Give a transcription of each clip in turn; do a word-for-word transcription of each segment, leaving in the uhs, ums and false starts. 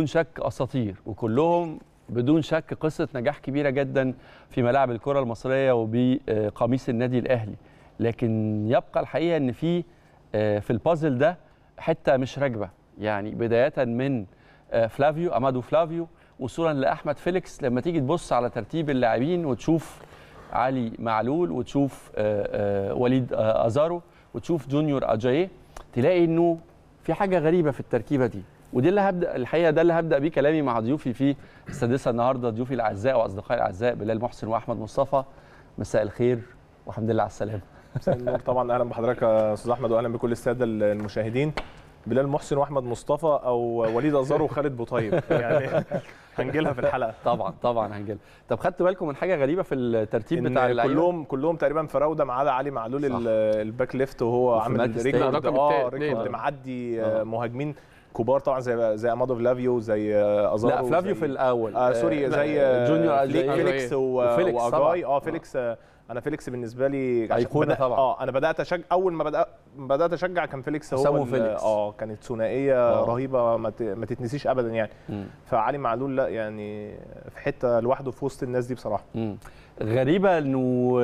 بدون شك اساطير، وكلهم بدون شك قصه نجاح كبيره جدا في ملاعب الكره المصريه وبقميص النادي الاهلي. لكن يبقى الحقيقه ان في في البازل ده حته مش راكبه، يعني بدايه من فلافيو امادو فلافيو وصولا لاحمد فيليكس. لما تيجي تبص على ترتيب اللاعبين وتشوف علي معلول وتشوف وليد ازارو وتشوف جونيور اجاييه، تلاقي انه في حاجه غريبه في التركيبه دي. ودي اللي هبدا الحقيقه ده اللي هبدا بيه كلامي مع ضيوفي في السادسه النهارده، ضيوفي الاعزاء واصدقائي الاعزاء بلال محسن واحمد مصطفى. مساء الخير والحمد لله على السلامه. مساء النور. طبعا اهلا بحضرتك يا استاذ احمد واهلا بكل الساده المشاهدين. بلال محسن واحمد مصطفى او وليد ازارو وخالد بوطيب، يعني هنجيلها في الحلقه. طبعا طبعا هنجيلها. طب خدت بالكم من حاجه غريبه في الترتيب بتاع اللعيبه؟ كلهم كلهم تقريبا فراوده ما عدا علي معلول الباك ليفت، وهو عامل رجل اه رجل معدي مهاجمين كبار طبعا زي زي امادو فلافيو زي ازارو. لا فلافيو في الاول آه سوري زي جونيور فيليكس واجاي. اه فيليكس انا فيليكس بالنسبه لي ايقونه طبعا. اه انا بدات اشجع اول ما بدات بدات اشجع كان فيليكس هو اه كانت ثنائيه آه. رهيبه ما تتنسيش ابدا يعني. م. فعلي معلول لا يعني في حته لوحده في وسط الناس دي بصراحه. م. غريبه انه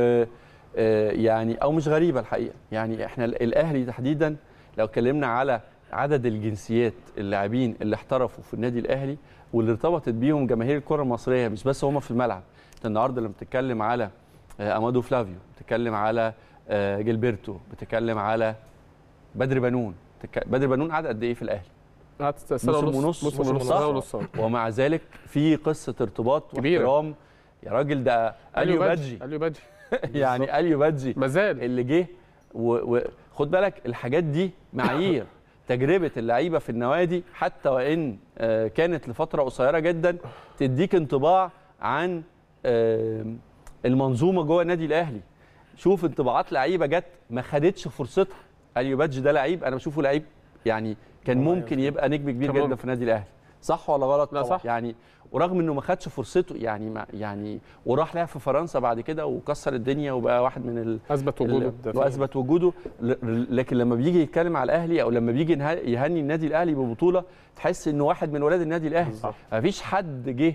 يعني او مش غريبه الحقيقه، يعني احنا الاهلي تحديدا لو اتكلمنا على عدد الجنسيات اللاعبين اللي احترفوا في النادي الاهلي واللي ارتبطت بيهم جماهير الكره المصريه، مش بس هم في الملعب. انت النهارده لما بتتكلم على امادو فلافيو، بتتكلم على جيلبرتو، بتتكلم على بدر بنون. بدر بنون قعد قد ايه في الاهلي؟ قعد سنه ونص موسم ونص ونص ومع ذلك في قصه ارتباط واحترام. يا راجل ده اليو بادجي اليو بادجي يعني اليو بادجي مازال اللي جه وخد بالك الحاجات دي معايير تجربه اللعيبه في النوادي حتى وان كانت لفتره قصيره جدا تديك انطباع عن المنظومه جوه النادي الاهلي. شوف انطباعات لعيبه جت ما خدتش فرصتها. اليو بادجي ده لعيب انا بشوفه لعيب يعني كان ممكن يبقى نجم كبير جدا في النادي الاهلي، صح ولا غلط؟ لا صح. يعني ورغم انه ما خدش فرصته يعني ما يعني وراح لعب في فرنسا بعد كده وكسر الدنيا وبقى واحد من ال اثبت وجوده واثبت وجوده. لكن لما بيجي يتكلم على الاهلي او لما بيجي يهني النادي الاهلي ببطوله تحس انه واحد من ولاد النادي الاهلي. ما فيش حد جه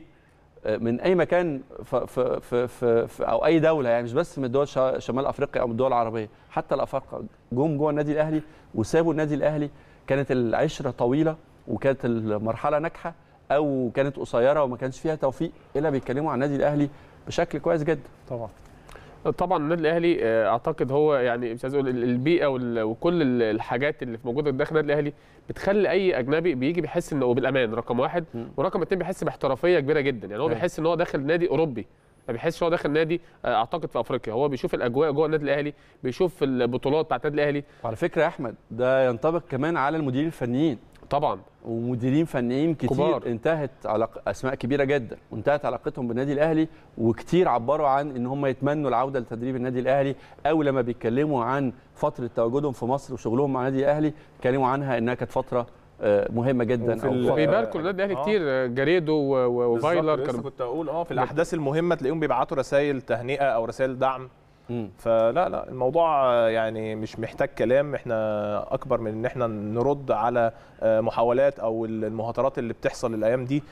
من اي مكان في في في في, في او اي دوله، يعني مش بس من دول شمال افريقيا او من الدول العربيه، حتى الافارقه جم جوه النادي الاهلي وسابوا النادي الاهلي. كانت العشره طويله وكانت المرحله ناجحه او كانت قصيره وما كانش فيها توفيق، الا بيتكلموا عن النادي الاهلي بشكل كويس جدا. طبعا طبعا النادي الاهلي اعتقد هو يعني مش عايز اقول البيئه وكل الحاجات اللي موجوده داخل النادي الاهلي بتخلي اي اجنبي بيجي بيحس انه بالامان رقم واحد، ورقم اثنين بيحس باحترافيه كبيره جدا. يعني هو بيحس ان هو داخل نادي اوروبي، ما بيحسش هو داخل نادي اعتقد في افريقيا. هو بيشوف الاجواء جوه النادي الاهلي، بيشوف البطولات بتاعت النادي الاهلي. وعلى فكره يا احمد ده ينطبق كمان على المديرين الفنيين طبعا، ومديرين فنيين كتير كبار. انتهت علاق... اسماء كبيره جدا وانتهت علاقتهم بالنادي الاهلي، وكتير عبروا عن ان هم يتمنوا العوده لتدريب النادي الاهلي، او لما بيتكلموا عن فتره تواجدهم في مصر وشغلهم مع النادي الاهلي اتكلموا عنها انها كانت فتره مهمه جدا. في بالكم النادي الاهلي كتير جاريدو وفايلر كانوا كنت اقول اه في الاحداث المهمه تلاقيهم بيبعتوا رسائل تهنئه او رسائل دعم. مم. فلا لا الموضوع يعني مش محتاج كلام، احنا اكبر من ان احنا نرد على محاولات او المهاترات اللي بتحصل الايام دي.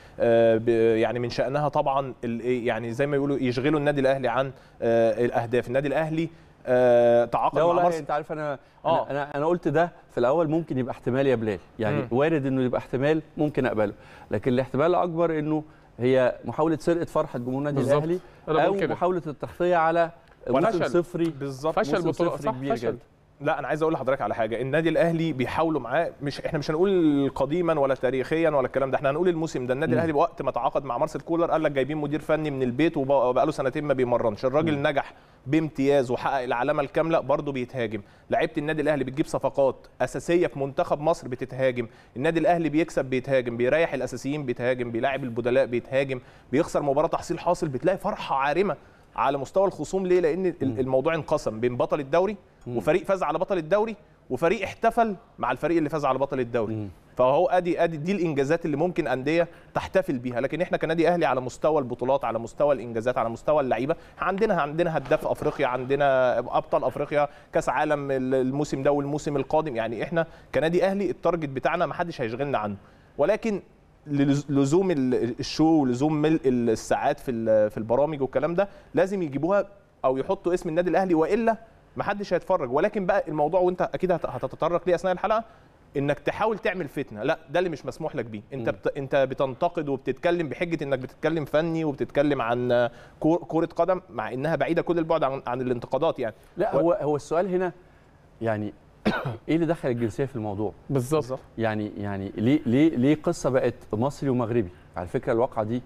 يعني من شأنها طبعا يعني زي ما يقولوا يشغلوا النادي الاهلي عن الاهداف. النادي الاهلي تعاقد مع والله انت عارف انا آه. انا انا قلت ده في الاول ممكن يبقى احتمال يا بلال، يعني مم. وارد انه يبقى احتمال ممكن اقبله، لكن الاحتمال الاكبر انه هي محاوله سرقه فرحه جمهور النادي الاهلي او محاوله التغطيه على موسم صفري. بالظبط فشل بطولة كبير جدا. لا انا عايز اقول لحضرتك على حاجه، النادي الاهلي بيحاولوا معاه، مش احنا مش هنقول قديما ولا تاريخيا ولا الكلام ده، احنا هنقول الموسم ده. النادي الاهلي وقت ما تعاقد مع مارسيل كولر قال لك جايبين مدير فني من البيت وبقى له سنتين ما بيمرنش، الراجل مم. نجح بامتياز وحقق العلامه الكامله، برضه بيتهاجم. لعيبه النادي الاهلي بتجيب صفقات اساسيه في منتخب مصر بتتهاجم، النادي الاهلي بيكسب بيتهاجم، بيريح الاساسيين بيتهاجم، بيلاعب البدلاء بيتهاجم، بيخسر مباراه تحصيل حاصل بتلاقي فرحه عارمه على مستوى الخصوم. ليه؟ لان الموضوع انقسم بين بطل الدوري وفريق فاز على بطل الدوري وفريق احتفل مع الفريق اللي فاز على بطل الدوري. فهو ادي ادي دي الانجازات اللي ممكن انديه تحتفل بيها، لكن احنا كنادي اهلي على مستوى البطولات، على مستوى الانجازات، على مستوى اللعيبه، عندنا عندنا هداف افريقيا، عندنا ابطال افريقيا، كاس عالم الموسم ده والموسم القادم. يعني احنا كنادي اهلي التارجت بتاعنا ما حدش هيشغلنا عنه، ولكن لزوم الشو ولزوم ملء الساعات في في البرامج والكلام ده لازم يجيبوها او يحطوا اسم النادي الاهلي، والا ما حدش هيتفرج. ولكن بقى الموضوع وانت اكيد هتتطرق ليه اثناء الحلقه، انك تحاول تعمل فتنه، لا ده اللي مش مسموح لك بيه. انت بت... انت بتنتقد وبتتكلم بحجه انك بتتكلم فني وبتتكلم عن كره قدم، مع انها بعيده كل البعد عن, عن الانتقادات يعني. لا و... هو هو السؤال هنا يعني ايه اللي دخل الجنسيه في الموضوع بالظبط؟ يعني يعني ليه ليه ليه قصه بقت مصري ومغربي؟ على فكره الواقعه دي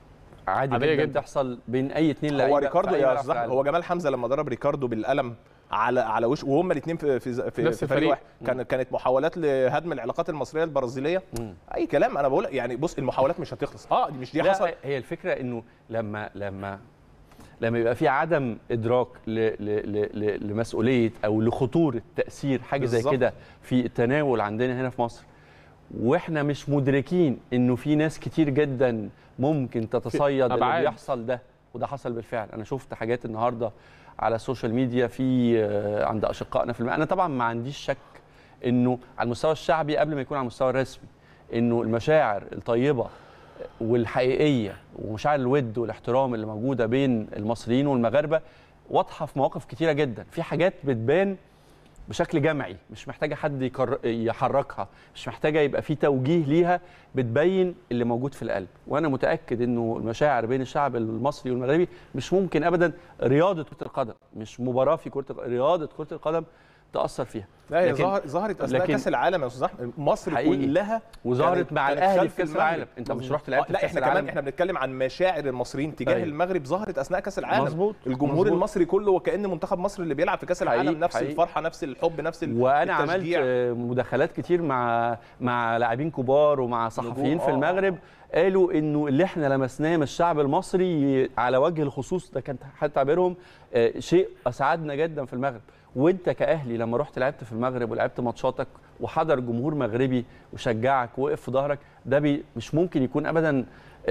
عادي جدا, جدا تحصل بين اي اثنين لعيبه. هو ريكاردو يا استاذ، هو جمال حمزه لما ضرب ريكاردو بالقلم على على وش، وهم الاثنين في في في, نفس في فريق واحد، كان كانت محاولات لهدم العلاقات المصريه البرازيليه. مم. اي كلام. انا بقول يعني بص، المحاولات مش هتخلص. اه دي مش دي حصل. هي الفكره انه لما لما لما يبقى في عدم ادراك ل ل ل لمسؤوليه او لخطوره تاثير حاجه بالزبط. زي كده في التناول عندنا هنا في مصر، واحنا مش مدركين انه في ناس كتير جدا ممكن تتصيد اللي بيحصل ده، وده حصل بالفعل. انا شفت حاجات النهارده على السوشيال ميديا في عند اشقائنا في الم... انا طبعا ما عنديش شك انه على المستوى الشعبي قبل ما يكون على المستوى الرسمي انه المشاعر الطيبه والحقيقيه ومشاعر الود والاحترام اللي موجوده بين المصريين والمغاربه واضحه في مواقف كتيره جدا. في حاجات بتبان بشكل جمعي، مش محتاجه حد يكر... يحركها، مش محتاجه يبقى في توجيه ليها، بتبين اللي موجود في القلب. وانا متاكد انه المشاعر بين الشعب المصري والمغربي مش ممكن ابدا رياضه كره القدم، مش مباراه في كره رياضه كره القدم تاثر فيها. لا هي ظهر ظهرت اثناء كاس العالم يا استاذ احمد، مصر حقيقي. كلها وظهرت مع الاهلي في كاس العالم. انت مش رحت لعبت في كاس العالم؟ لا احنا كمان احنا بنتكلم عن مشاعر المصريين تجاه أيوة. المغرب ظهرت اثناء كاس العالم. مظبوط. الجمهور مزبوط. المصري كله وكأن منتخب مصر اللي بيلعب في كاس العالم. حقيقي. نفس حقيقي. الفرحه، نفس الحب، نفس التشجيع. وانا عملت مداخلات كتير مع مع لاعبين كبار ومع صحفيين في المغرب، قالوا انه اللي احنا لمسناه من الشعب المصري على وجه الخصوص ده كان حتى تعبيرهم شيء اسعدنا جدا في المغرب. وانت كاهلي لما رحت لعبت في المغرب ولعبت ماتشاتك وحضر جمهور مغربي وشجعك ووقف في ظهرك، ده بي مش ممكن يكون ابدا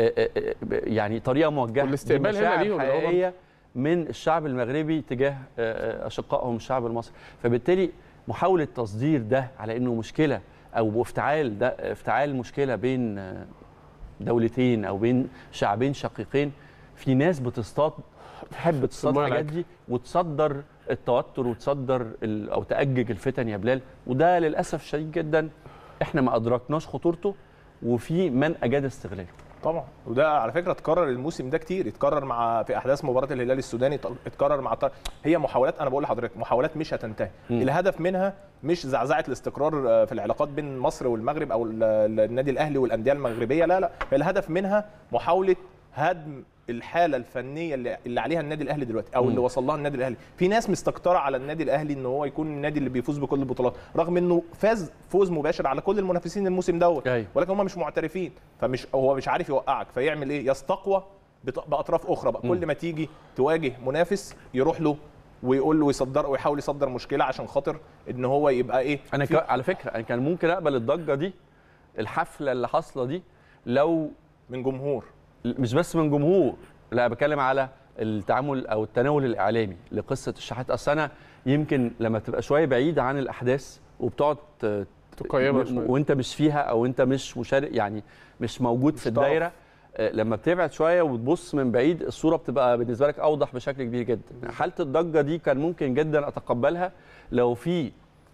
يعني طريقه موجهه. والاستقبال هنا ليهم حقيقيه من الشعب المغربي تجاه اشقائهم الشعب المصري. فبالتالي محاوله تصدير ده على انه مشكله او افتعال ده افتعال مشكله بين دولتين او بين شعبين شقيقين، في ناس بتصطاد تحب تصطاد الحاجات دي وتصدر التوتر وتصدر او تأجج الفتن يا بلال، وده للاسف شديد جدا احنا ما ادركناش خطورته وفي من اجاد استغلاله. طبعا، وده على فكره اتكرر الموسم ده كتير، اتكرر مع في احداث مباراه الهلال السوداني، اتكرر مع طر... هي محاولات، انا بقول لحضرتك محاولات مش هتنتهي. م. الهدف منها مش زعزعه الاستقرار في العلاقات بين مصر والمغرب او النادي الاهلي والانديه المغربيه، لا لا، الهدف منها محاوله هدم الحاله الفنيه اللي, اللي عليها النادي الاهلي دلوقتي او م. اللي وصل لها النادي الاهلي. في ناس مستكتره على النادي الاهلي ان هو يكون النادي اللي بيفوز بكل البطولات، رغم انه فاز فوز مباشر على كل المنافسين الموسم دوت، ولكن هم مش معترفين، فمش هو مش عارف يوقعك، فيعمل ايه؟ يستقوى باطراف اخرى بقى. م. كل ما تيجي تواجه منافس يروح له ويقول له ويصدر ويحاول يصدر مشكله عشان خاطر ان هو يبقى ايه. انا ك... على فكره انا كان ممكن اقبل الضجه دي، الحفله اللي حاصله دي، لو من جمهور، مش بس من جمهور، لا بتكلم على التعامل او التناول الاعلامي لقصه الشحات. اصل انا يمكن لما تبقى شويه بعيد عن الاحداث وبتقعد تقيمها شويه وانت مش فيها او انت مش مشارك يعني مش موجود مش في الدايره، لما بتبعد شويه وتبص من بعيد الصوره بتبقى بالنسبه لك اوضح بشكل كبير جدا. حاله الضجه دي كان ممكن جدا اتقبلها لو في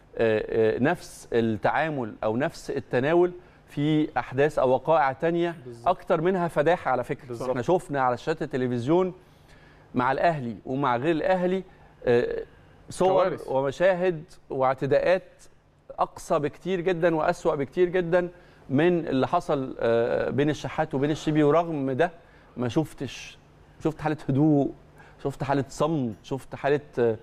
نفس التعامل او نفس التناول في احداث او وقائع تانية اكتر منها فداحه. على فكره بالزبط. احنا شفنا على شاشات التلفزيون مع الاهلي ومع غير الاهلي صور كوارث ومشاهد واعتداءات اقصى بكتير جدا واسوأ بكتير جدا من اللي حصل بين الشحات وبين الشيبي، ورغم ده ما شفتش شفت حاله هدوء، شفت حاله صمت، شفت حاله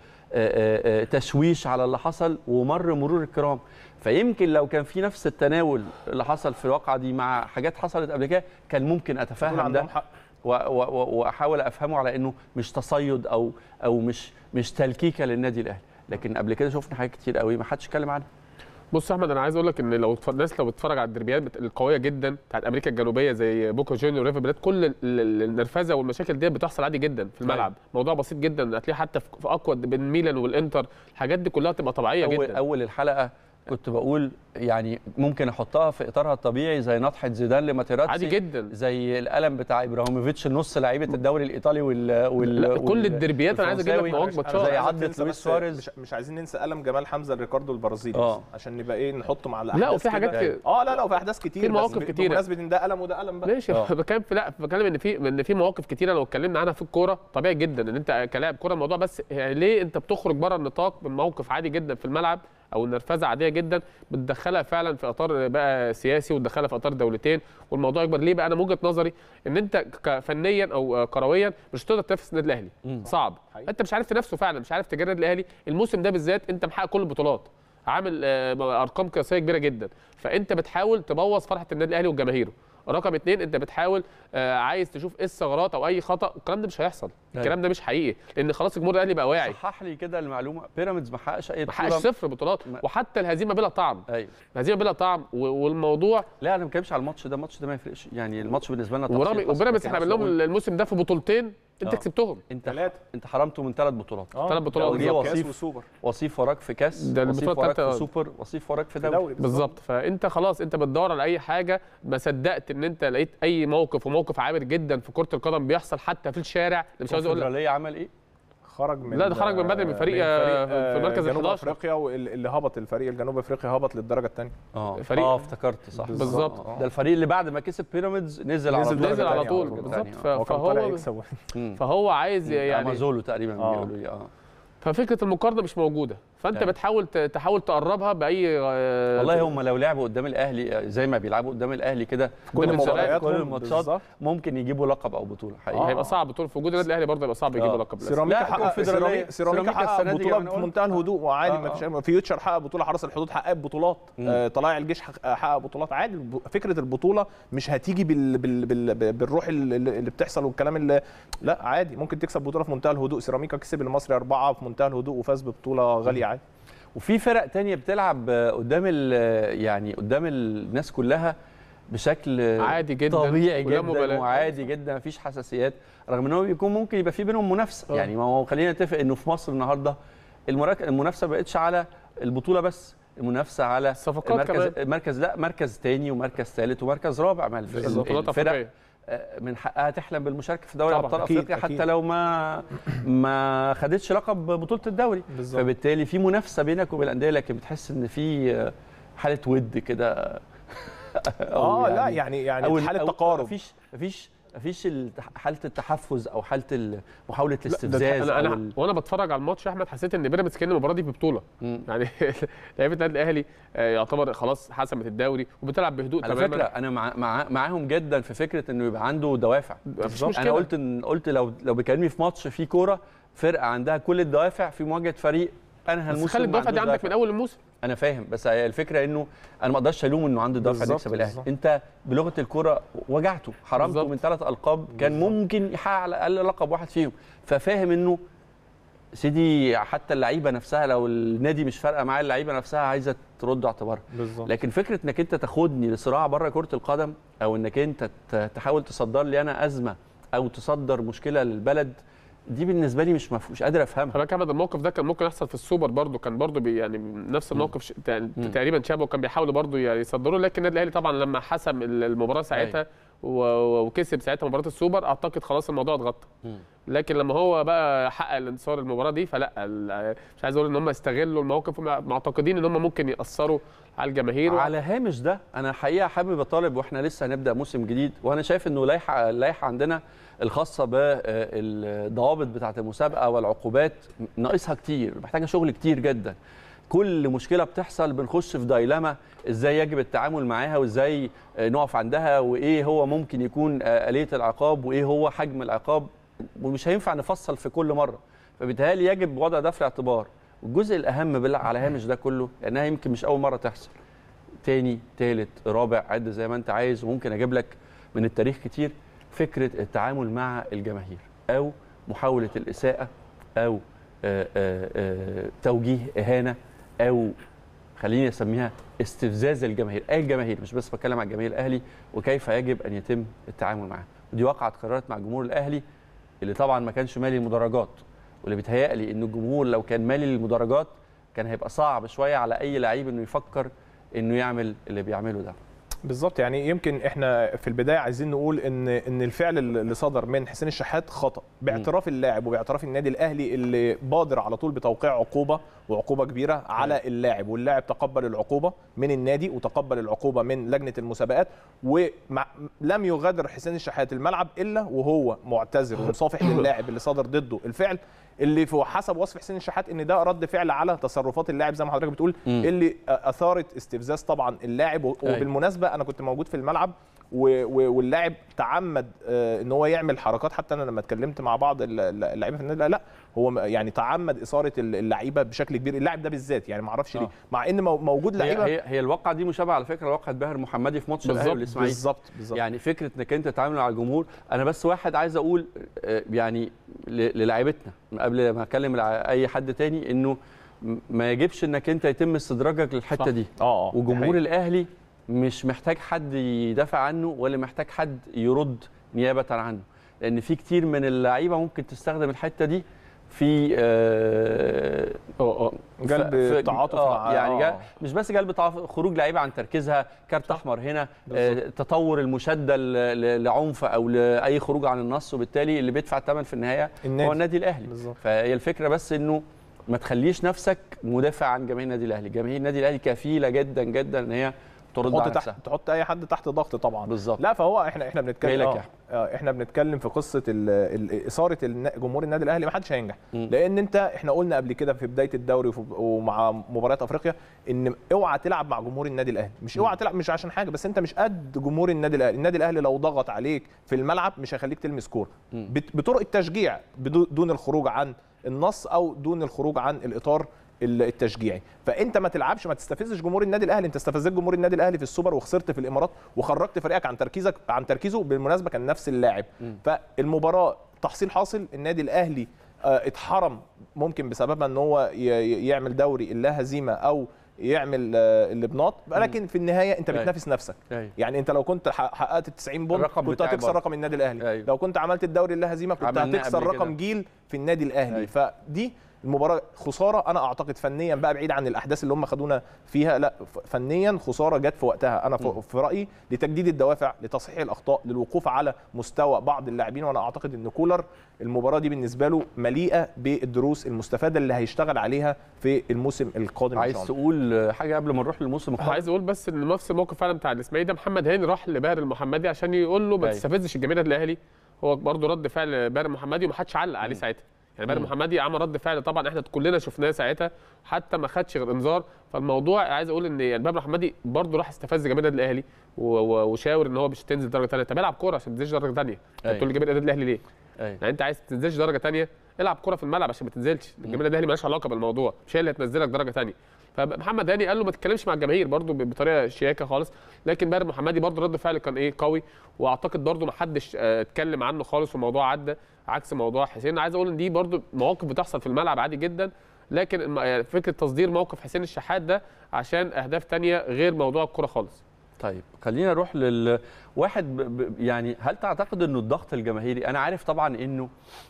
تشويش على اللي حصل ومر مرور الكرام. فيمكن لو كان في نفس التناول اللي حصل في الواقعه دي مع حاجات حصلت قبل كده كان ممكن اتفهم ده واحاول افهمه على انه مش تصيد او او مش مش تلكيكه للنادي الاهلي. لكن قبل كده شفنا حاجات كتير قوي ما حدش اتكلم عنها. بص يا احمد، انا عايز اقول لك ان لو الناس لو بتتفرج على الدربيات القويه جدا بتاعت امريكا الجنوبيه زي بوكا جونيور وريفر بلاد، كل النرفزه والمشاكل دي بتحصل عادي جدا في الملعب. موضوع بسيط جدا، هتلاقيه حتى في اقوى بين ميلان والانتر، الحاجات دي كلها تبقى طبيعيه أول جدا. اول الحلقه كنت بقول يعني ممكن احطها في اطارها الطبيعي زي نطحه زيدان لماتيراتسي، عادي جدا، زي القلم بتاع ابراهيموفيتش نص لعيبه الدوري الايطالي وال, وال... لا كل الدربيات انا عايز اجيب لك مواقف ماتشات زي عدة لويس سواريز. مش, مش عايزين ننسى قلم جمال حمزه ريكاردو البرازيلي اه عشان نبقى ايه نحطه مع الاحداث. لا وفي حاجات كده. اه لا لا وفي احداث كتير، في مواقف كتير بمناسبه ان ده قلم وده قلم بقى. ماشي بتكلم في لا بتكلم ان في ان في مواقف كتيره لو اتكلمنا عنها في الكوره طبيعي جدا ان انت كلاعب كوره الموضوع، بس يعني ليه انت بتخرج بره النطاق من موقف عادي جدا في الملعب او النرفزه عاديه جدا بتدخلها فعلا في اطار بقى سياسي وتدخلها في اطار دولتين والموضوع يكبر. ليه بقى؟ انا من وجهه نظري ان انت فنيا او كرويا مش هتقدر تنافس النادي الاهلي، صعب حقيقي. انت مش عارف تنافسه فعلا، مش عارف تجري النادي الاهلي الموسم ده بالذات، انت محقق كل البطولات، عامل ارقام قياسيه كبيره جدا، فانت بتحاول تبوظ فرحه النادي الاهلي وجماهيره. رقم اثنين انت بتحاول آه عايز تشوف ايه الثغرات او اي خطا، الكلام ده مش هيحصل، الكلام ده مش حقيقي لان خلاص الجمهور الاهلي بقى واعي. صحح لي كده المعلومه، بيراميدز ما حققش اي بطوله، ما حققش صفر بطولات ما... وحتى الهزيمه بلا طعم. ايوه الهزيمه بلا طعم و... والموضوع لا انا ما بتكلمش على الماتش ده، الماتش ده ما يفرقش يعني، الماتش بالنسبه لنا وبيراميدز احنا عملنا لهم الموسم ده في بطولتين انت كسبتهم، انت ثلاثه، انت حرمته من ثلاث بطولات، ثلاث بطولات وصيف وسوبر، وصيف وراك في كاس، وصيف وراك في سوبر، وصيف وراك في دوري بالظبط. فانت خلاص انت بتدور على اي حاجه، ما صدقت ان انت لقيت اي موقف، وموقف عابر جدا في كره القدم بيحصل حتى في الشارع. مش عاوز اقول لك عمل ايه، خرج من لا ده خرج من بدري من فريق, من فريق في المركز جنوب افريقيا، واللي هبط الفريق الجنوب افريقي هبط للدرجه الثانيه. اه فريق اه افتكرت صح بالظبط، ده الفريق اللي بعد ما كسب بيراميدز نزل على طول نزل على طول بالظبط. فهو فهو عايز يعني امازولو تقريبا بيقولوا لي اه ففكره المقارنه مش موجوده، فانت يعني بتحاول تحاول تقربها باي والله هم لو لعبوا قدام الاهلي زي ما بيلعبوا قدام الاهلي كده في كل المباريات كل الماتشات ممكن يجيبوا لقب او بطوله حقيقي. هيبقى صعب بطوله في وجود النادي الاهلي برضه، هيبقى صعب يجيبوا لقب. سيراميكا حقق سيراميكا حقق بطوله بمنتهى الهدوء وعادي، ما فيش. فيوتشر حقق بطوله، حرس الحدود حقق بطولات، طلائع الجيش حقق بطولات عادي. فكره البطوله مش هتيجي بال بال بال بالروح اللي بتحصل والكلام اللي لا عادي، ممكن تكسب بطوله في منتهى الهدوء. سيراميكا كسب المصري أربعة في منتهى الهدوء وفاز ببطوله غاليه عادي. وفي فرق تانية بتلعب قدام يعني قدام الناس كلها بشكل عادي جدا طبيعي جدا وعادي جدا، مفيش حساسيات، رغم ان هو بيكون ممكن يبقى في بينهم منافسه. أوه. يعني ما هو خلينا نتفق انه في مصر النهارده المنافسه ما بقتش على البطوله بس، المنافسه على الصفقات مركز كمان. مركز لا مركز ثاني ومركز ثالث ومركز رابع. ما الفرق من حقها تحلم بالمشاركه في دوري ابطال افريقيا حتى أكيد. لو ما ما خدتش لقب بطوله الدوري بالزبط. فبالتالي في منافسه بينك وبين الانديه، لكن بتحس ان في حاله ود كده اه يعني لا يعني يعني حاله تقارب، مفيش مفيش مفيش حاله التحفز او حاله محاوله الاستفزاز. انا أو ال... وانا بتفرج على الماتش يا احمد حسيت ان بيراميدز كان المباراه دي ببطوله يعني لعيبه النادي الاهلي يعتبر خلاص حسمت الدوري وبتلعب بهدوء تماما. على فكره انا مع... مع... معاهم جدا في فكره انه يبقى عنده دوافع. انا قلت إن... قلت لو لو بيكلمني في ماتش فيه كوره فرقه عندها كل الدوافع في مواجهه فريق انهى الموسم، خلي الدوافع دي عندك من اول الموسم. انا فاهم، بس الفكره انه انا ما اقدرش الوم انه عنده دافع يكسب الاهلي. انت بلغه الكوره وجعته، حرمته بالزبط. من ثلاث القاب كان بالزبط. ممكن يحقق على الاقل لقب واحد فيهم، ففاهم انه سيدي حتى اللعيبه نفسها لو النادي مش فارقه معاه، اللعيبه نفسها عايزه ترد اعتبارها. لكن فكره انك انت تاخدني لصراع بره كره القدم، او انك انت تحاول تصدر لي انا ازمه او تصدر مشكله للبلد، دي بالنسبه لي مش مش قادر افهمها. خلي بالك الموقف ده كان ممكن يحصل في السوبر برده، كان برده يعني نفس الموقف ش... تقريبا شابه، وكان بيحاولوا برده يعني يصدروه، لكن النادي الاهلي طبعا لما حسم المباراه ساعتها و... وكسب ساعتها مباراه السوبر اعتقد خلاص الموضوع اتغطى. لكن لما هو بقى حقق الانتصار المباراه دي فلا، مش عايز اقول ان هم استغلوا الموقف، معتقدين ان هم ممكن ياثروا على الجماهير. على هامش ده انا الحقيقه حابب اطالب، واحنا لسه هنبدا موسم جديد، وانا شايف انه لائحه اللائحه عندنا الخاصه بالضوابط بتاعه المسابقه والعقوبات ناقصها كتير، محتاجه شغل كتير جدا. كل مشكله بتحصل بنخش في دايلاما ازاي يجب التعامل معاها، وازاي نقف عندها، وايه هو ممكن يكون آلية العقاب، وايه هو حجم العقاب، ومش هينفع نفصل في كل مره. فبالتالي يجب وضع ده في الاعتبار. والجزء الاهم على هامش ده كله، لانها يمكن مش اول مره تحصل، تاني تالت رابع عد زي ما انت عايز، وممكن اجيب لك من التاريخ كتير، فكره التعامل مع الجماهير او محاوله الاساءه او آآ آآ توجيه اهانه او خليني اسميها استفزاز الجماهير، اي الجماهير، مش بس بتكلم عن الجماهير الاهلي وكيف يجب ان يتم التعامل معها. ودي وقعت قرارات مع جمهور الاهلي اللي طبعا ما كانش مالي المدرجات، واللي بيتهيألي ان الجمهور لو كان مالي المدرجات كان هيبقى صعب شويه على اي لعيب انه يفكر انه يعمل اللي بيعمله ده. بالظبط. يعني يمكن احنا في البدايه عايزين نقول ان ان الفعل اللي صدر من حسين الشحات خطا، باعتراف اللاعب وباعتراف النادي الاهلي اللي بادر علعلى طول بتوقيع عقوبه وعقوبه كبيره على اللاعب، واللاعب تقبل العقوبه من النادي وتقبل العقوبه من لجنه المسابقات، ولم يغادر حسين الشحات الملعب الا وهو معتذر ومصافح للاعب اللي صدر ضده الفعل، اللي في حسب وصف حسين الشحات ان ده رد فعل على تصرفات اللاعب زي ما حضرتك بتقول، م. اللي اثارت استفزاز طبعا اللاعب. وبالمناسبه انا كنت موجود في الملعب واللاعب تعمد ان هو يعمل حركات، حتى انا لما اتكلمت مع بعض اللعيبه في النادي لا هو يعني تعمد اثاره اللعيبه بشكل كبير، اللاعب ده بالذات يعني ما اعرفش ليه، مع ان موجود لعيبه. هي هي الواقعه دي مشابهه على فكره لواقعه باهر محمدي في ماتش الاهلي والاسماعيلي. بالظبط بالظبط. يعني فكره انك انت تتعامل مع الجمهور. انا بس واحد عايز اقول يعني للاعيبتنا قبل ما اكلم اي حد تاني، انه ما يجبش انك انت يتم استدراجك للحته صح. دي. اه اه وجمهور الاهلي مش محتاج حد يدافع عنه ولا محتاج حد يرد نيابه عنه، لان في كتير من اللعيبه ممكن تستخدم الحته دي في آه اه جلب تعاطف مع يعني آه. مش بس جلب تعاطف، خروج لعيبه عن تركيزها، كارت احمر هنا، آه تطور المشاده لعنف او لاي خروج عن النص، وبالتالي اللي بيدفع الثمن في النهايه النادي. هو النادي الاهلي. بالزبط. فهي الفكره بس انه ما تخليش نفسك مدافع عن جماهير النادي الاهلي، جماهير النادي الاهلي كفيله جدا جدا ان هي ترد على نفسها، تحط اي حد تحت ضغط طبعا. بالظبط. لا فهو احنا احنا بنتكلم اه احنا بنتكلم في قصه اثاره جمهور النادي الاهلي، ما حدش هينجح، م. لان انت احنا قلنا قبل كده في بدايه الدوري ومع مباريات افريقيا ان اوعى تلعب مع جمهور النادي الاهلي، مش اوعى تلعب مش عشان حاجه، بس انت مش قد جمهور النادي الاهلي. النادي الاهلي لو ضغط عليك في الملعب مش هيخليك تلمس كوره، بطرق التشجيع دون الخروج عن النص او دون الخروج عن الاطار التشجيعي. فانت ما تلعبش، ما تستفزش جمهور النادي الاهلي. انت استفزت جمهور النادي الاهلي في السوبر وخسرت في الامارات وخرجت فريقك عن تركيزك عن تركيزه، بالمناسبه كان نفس اللاعب. فالمباراه تحصيل حاصل، النادي الاهلي اتحرم ممكن بسببها ان هو يعمل دوري اللا هزيمه او يعمل اللبنات، لكن في النهايه انت بتنافس نفسك. يعني انت لو كنت حققت تسعين بونت كنت هتكسر رقم النادي الاهلي. أيوه. لو كنت عملت الدوري اللا هزيمه كنت هتكسر رقم جيل في النادي الاهلي. أيوه. فدي المباراه خساره، انا اعتقد فنيا بقى بعيد عن الاحداث اللي هم خدونا فيها، لا فنيا خساره جت في وقتها. انا م. في رايي لتجديد الدوافع، لتصحيح الاخطاء، للوقوف على مستوى بعض اللاعبين. وانا اعتقد ان كولر المباراه دي بالنسبه له مليئه بالدروس المستفاده اللي هيشتغل عليها في الموسم القادم. عايز تقول حاجه قبل ما نروح للموسم القادم؟ عايز اقول بس ان نفس الموقف فعلا بتاع الاسماعيلي ده، محمد هاني راح لباهر المحمدي عشان يقول له ما تستفزش الجماهير الاهلي. هو برضه رد فعل باهر المحمدي وما حدش علق عليه ساعتها. يعني باهر المحمدي عمل رد فعل طبعا احنا كلنا شفناه ساعتها، حتى ما خدش غير انذار. فالموضوع عايز اقول ان يعني باهر المحمدي برضه راح استفز جماهير النادي الاهلي وشاور ان هو مش تنزل درجه ثانيه. طب العب كوره عشان ما تنزلش درجه ثانيه. انت بتقول لجماهير النادي الاهلي ليه؟ أي. يعني انت عايز ما تنزلش درجه ثانيه، العب كوره في الملعب عشان ما تنزلش. جماهير النادي الاهلي مالهاش علاقه بالموضوع، مش هي اللي هتنزلك درجه ثانيه. فمحمد هاني قال له ما تتكلمش مع الجماهير برضه بطريقه شياكه خالص، لكن باهر المحمدي برضه رد فعل كان ايه قوي، واعتقد برضه ما حدش اتكلم عنه خالص والموضوع عدى، عكس موضوع حسين. عايز اقول ان دي برضه مواقف بتحصل في الملعب عادي جدا، لكن فكره تصدير موقف حسين الشحات ده عشان اهداف ثانيه غير موضوع الكره خالص. طيب خلينا نروح للواحد ب... ب... يعني هل تعتقد انه الضغط الجماهيري، انا عارف طبعا انه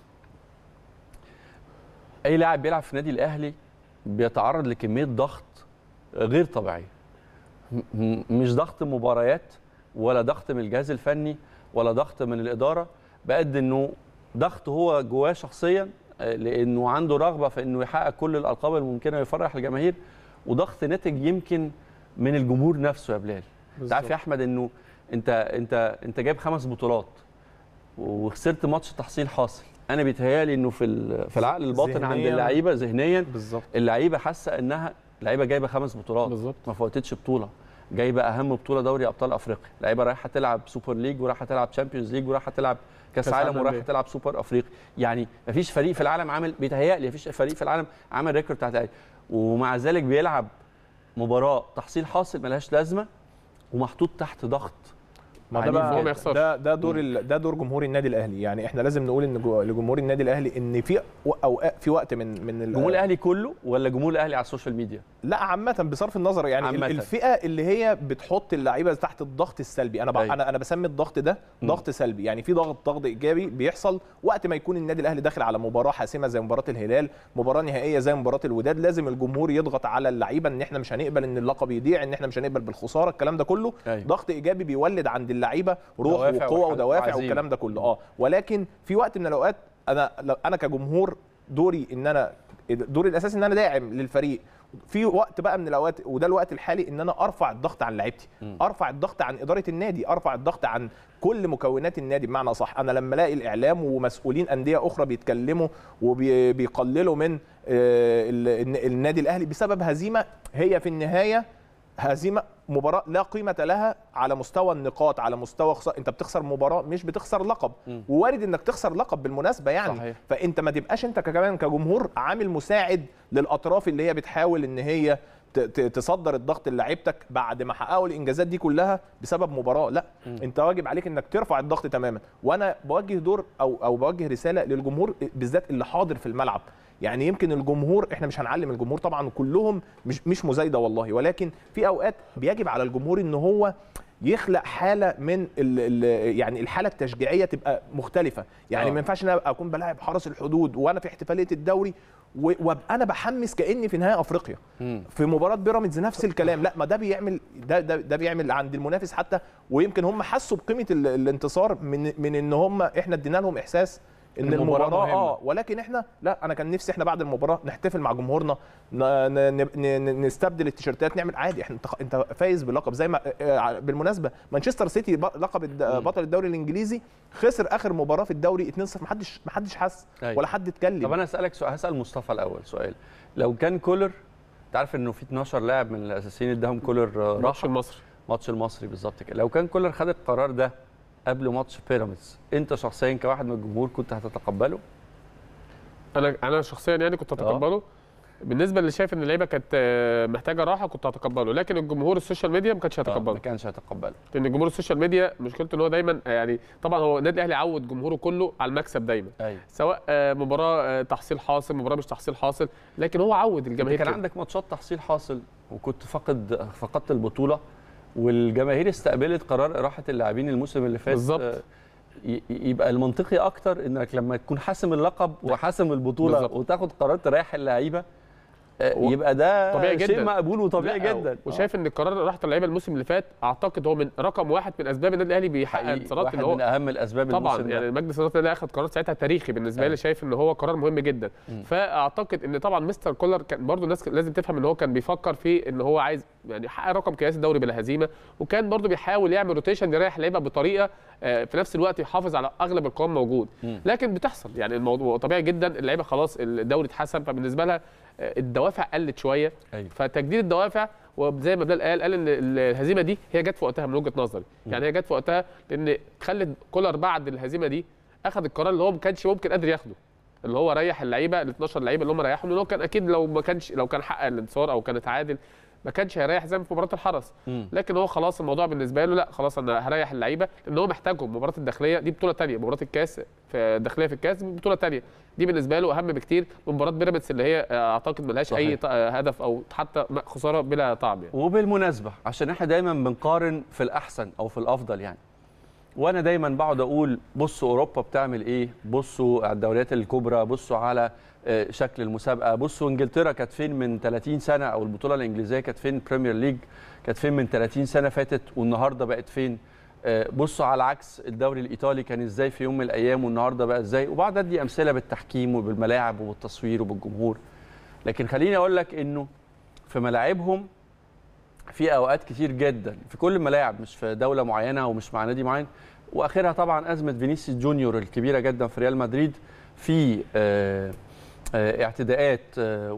اي لاعب بيلعب في النادي الاهلي بيتعرض لكميه ضغط غير طبيعيه، مش ضغط مباريات ولا ضغط من الجهاز الفني ولا ضغط من الاداره، بقد انه ضغط هو جواه شخصيا لانه عنده رغبه في انه يحقق كل الالقاب الممكنه ويفرح الجماهير، وضغط ناتج يمكن من الجمهور نفسه. يا بلال انت عارف يا احمد انه انت انت انت جايب خمس بطولات وخسرت ماتش تحصيل حاصل، انا بيتهيالي انه في في العقل الباطن عند اللعيبه ذهنيا بالظبط اللعيبه حاسه انها لعيبه جايبه خمس بطولات بالظبط، ما فوتتش بطوله، جايبه اهم بطوله دوري ابطال افريقيا، لعيبه رايحه تلعب سوبر ليج ورايحه تلعب تشامبيونز ليج ورايحه تلعب كاس عالم ورايحه تلعب سوبر افريقي. يعني ما فيش فريق في العالم عامل، بيتهيالي ما فيش فريق في العالم عامل ريكورد بتاعت الاهلي، ومع ذلك بيلعب مباراه تحصيل حاصل ملهاش لازمه ومحطوط تحت ضغط ما ده بقى ما يخسرش. ده ده دور ال... ده دور جمهور النادي الاهلي. يعني احنا لازم نقول ان جو... لجمهور النادي الاهلي ان في اوقات في وقت من من ال... جمهور الاهلي كله ولا جمهور الاهلي على السوشيال ميديا؟ لا عامه بصرف النظر يعني عامة. الفئه اللي هي بتحط اللعيبه تحت الضغط السلبي. انا ب... أيوة. انا انا بسمي الضغط ده ضغط سلبي. يعني في ضغط ضغط ايجابي بيحصل وقت ما يكون النادي الاهلي داخل على مباراه حاسمه زي مباراه الهلال، مباراه نهائيه زي مباراه الوداد. لازم الجمهور يضغط على اللعيبه ان احنا مش هنقبل ان اللقب يضيع، ان احنا مش هنقبل بالخساره. الكلام ده كله أيوة. ضغط ايجابي بيولد عند اللعيبه روح وقوه ودوافع والكلام ده كله. اه ولكن في وقت من الاوقات انا انا كجمهور دوري ان انا دوري الاساسي ان انا داعم للفريق. في وقت بقى من الاوقات وده الوقت الحالي ان انا ارفع الضغط عن لعيبتي، ارفع الضغط عن اداره النادي، ارفع الضغط عن كل مكونات النادي. بمعنى صح انا لما الاقي الاعلام ومسؤولين انديه اخرى بيتكلموا وبيقللوا من النادي الاهلي بسبب هزيمه هي في النهايه هزيمه، مباراه لا قيمه لها على مستوى النقاط، على مستوى خسارة. انت بتخسر مباراه مش بتصر لقب، ووارد انك تخسر لقب بالمناسبه يعني. صحيح. فانت ما تبقاش انت كمان كجمهور عامل مساعد للاطراف اللي هي بتحاول ان هي تصدر الضغط للاعيبتك بعد ما حققوا الانجازات دي كلها بسبب مباراه. لا م. انت واجب عليك انك ترفع الضغط تماما. وانا بوجه دور او او بوجه رساله للجمهور بالذات اللي حاضر في الملعب. يعني يمكن الجمهور احنا مش هنعلم الجمهور طبعا كلهم مش مش مزايده والله، ولكن في اوقات بيجب على الجمهور ان هو يخلق حاله من ال ال يعني الحاله التشجيعيه تبقى مختلفه. يعني آه. ما ينفعش انا اكون بلاعب حرس الحدود وانا في احتفاليه الدوري وابقى انا بحمس كاني في نهائي افريقيا. مم. في مباراه بيراميدز نفس الكلام. لا ما ده بيعمل ده ده, ده بيعمل عند المنافس حتى، ويمكن هم حسوا بقيمه الانتصار من من ان هم احنا ادينا لهم احساس ان المباراه, المباراة اه ولكن احنا لا انا كان نفسي احنا بعد المباراه نحتفل مع جمهورنا، نستبدل التيشيرتات، نعمل عادي. احنا انت فايز باللقب زي ما بالمناسبه مانشستر سيتي لقب بطل الدوري الانجليزي خسر اخر مباراه في الدوري اتنين صفر، ما حدش ما حدش حس ولا حد اتكلم. طب انا اسالك سؤال، هسال مصطفى الاول سؤال. لو كان كولر، انت عارف انه في اتناشر لاعب من الاساسيين اداهم كولر راحه ماتش المصري ماتش المصري بالظبط كده، لو كان كولر خد القرار ده قبل ماتش بيراميدز، انت شخصيا كواحد من الجمهور كنت هتتقبله؟ انا انا شخصيا يعني كنت هتقبله. أوه. بالنسبه اللي شايف ان اللعيبه كانت محتاجه راحه كنت هتقبله، لكن الجمهور السوشيال ميديا ما كانش هيتقبله. ما كانش هيتقبله لان الجمهور السوشيال ميديا مشكلته ان هو دايما يعني طبعا هو النادي الاهلي عود جمهوره كله على المكسب دايما. أيوة. سواء مباراه تحصيل حاصل مباراه مش تحصيل حاصل، لكن هو عود الجماهير. كان عندك ماتشات تحصيل حاصل وكنت فقد فقدت البطوله والجماهير استقبلت قرار اراحه اللاعبين الموسم اللي فات. بالظبط. يبقى المنطقي اكتر انك لما تكون حاسم اللقب وحاسم البطوله بالزبط. وتاخد قرار تريح اللعيبه، يبقى ده طبيعي جدا. شيء مقبول وطبيعي جدا. وشايف ان القرار راحه اللعيبه الموسم اللي فات اعتقد هو من رقم واحد من اسباب النادي الاهلي بيحقق انتصارات، اللي هو من اهم الاسباب طبعا الموسم يعني مجلس اداره الاهلي اخذ قرار ساعتها تاريخي بالنسبه لي، شايف ان هو قرار مهم جدا. م. فاعتقد ان طبعا مستر كولر كان برضو الناس لازم تفهم ان هو كان بيفكر في ان هو عايز يعني يحقق رقم قياسي الدوري بلا هزيمه، وكان برضو بيحاول يعمل روتيشن يريح اللعيبه بطريقه في نفس الوقت يحافظ على اغلب القوام موجود. م. لكن بتحصل يعني الموضوع طبيعي جدا، اللعيبه خلاص الدوري اتحسم فبالنسبه لها الدوافع قلت شويه. أيوة. فتجديد الدوافع وزي ما بلال قال قال ان الهزيمه دي هي جت في وقتها من وجهه نظري. م. يعني هي جت في وقتها لان خلت كولر بعد الهزيمه دي اخذ القرار اللي هو ما كانش ممكن قادر ياخده، اللي هو ريح اللعيبه ال اتناشر لعيبه اللي هم ريحهم، لان هو كان اكيد لو ما كانش لو كان حقق الانتصار او كان اتعادل ما كانش هيريح زي في مباراه الحرس. م. لكن هو خلاص الموضوع بالنسبه له لا خلاص انا هريح اللعيبه لان هو محتاجهم. مباراه الداخليه دي بطوله ثانيه، مباراه الكاس في الداخليه في الكاس بطوله ثانيه، دي بالنسبه له اهم بكتير من مباراه بيراميدز اللي هي اعتقد ما لهاش اي هدف او حتى خساره بلا طعم يعني. وبالمناسبه عشان احنا دايما بنقارن في الاحسن او في الافضل يعني، وانا دايما بقعد اقول بصوا اوروبا بتعمل ايه، بصوا على الدوريات الكبرى، بصوا على شكل المسابقه، بصوا انجلترا كانت فين من ثلاثين سنه، او البطوله الانجليزيه كانت فين، البريمير ليج كانت فين من ثلاثين سنه فاتت والنهارده بقت فين، بصوا على عكس الدوري الايطالي كان ازاي في يوم من الايام والنهارده بقى ازاي، وبعد ادي امثله بالتحكيم وبالملاعب وبالتصوير وبالجمهور. لكن خليني اقول لك انه في ملاعبهم في اوقات كتير جدا في كل الملاعب، مش في دوله معينه ومش مع نادي معين، واخرها طبعا ازمه فينيسيوس جونيور الكبيره جدا في ريال مدريد، في آه اعتداءات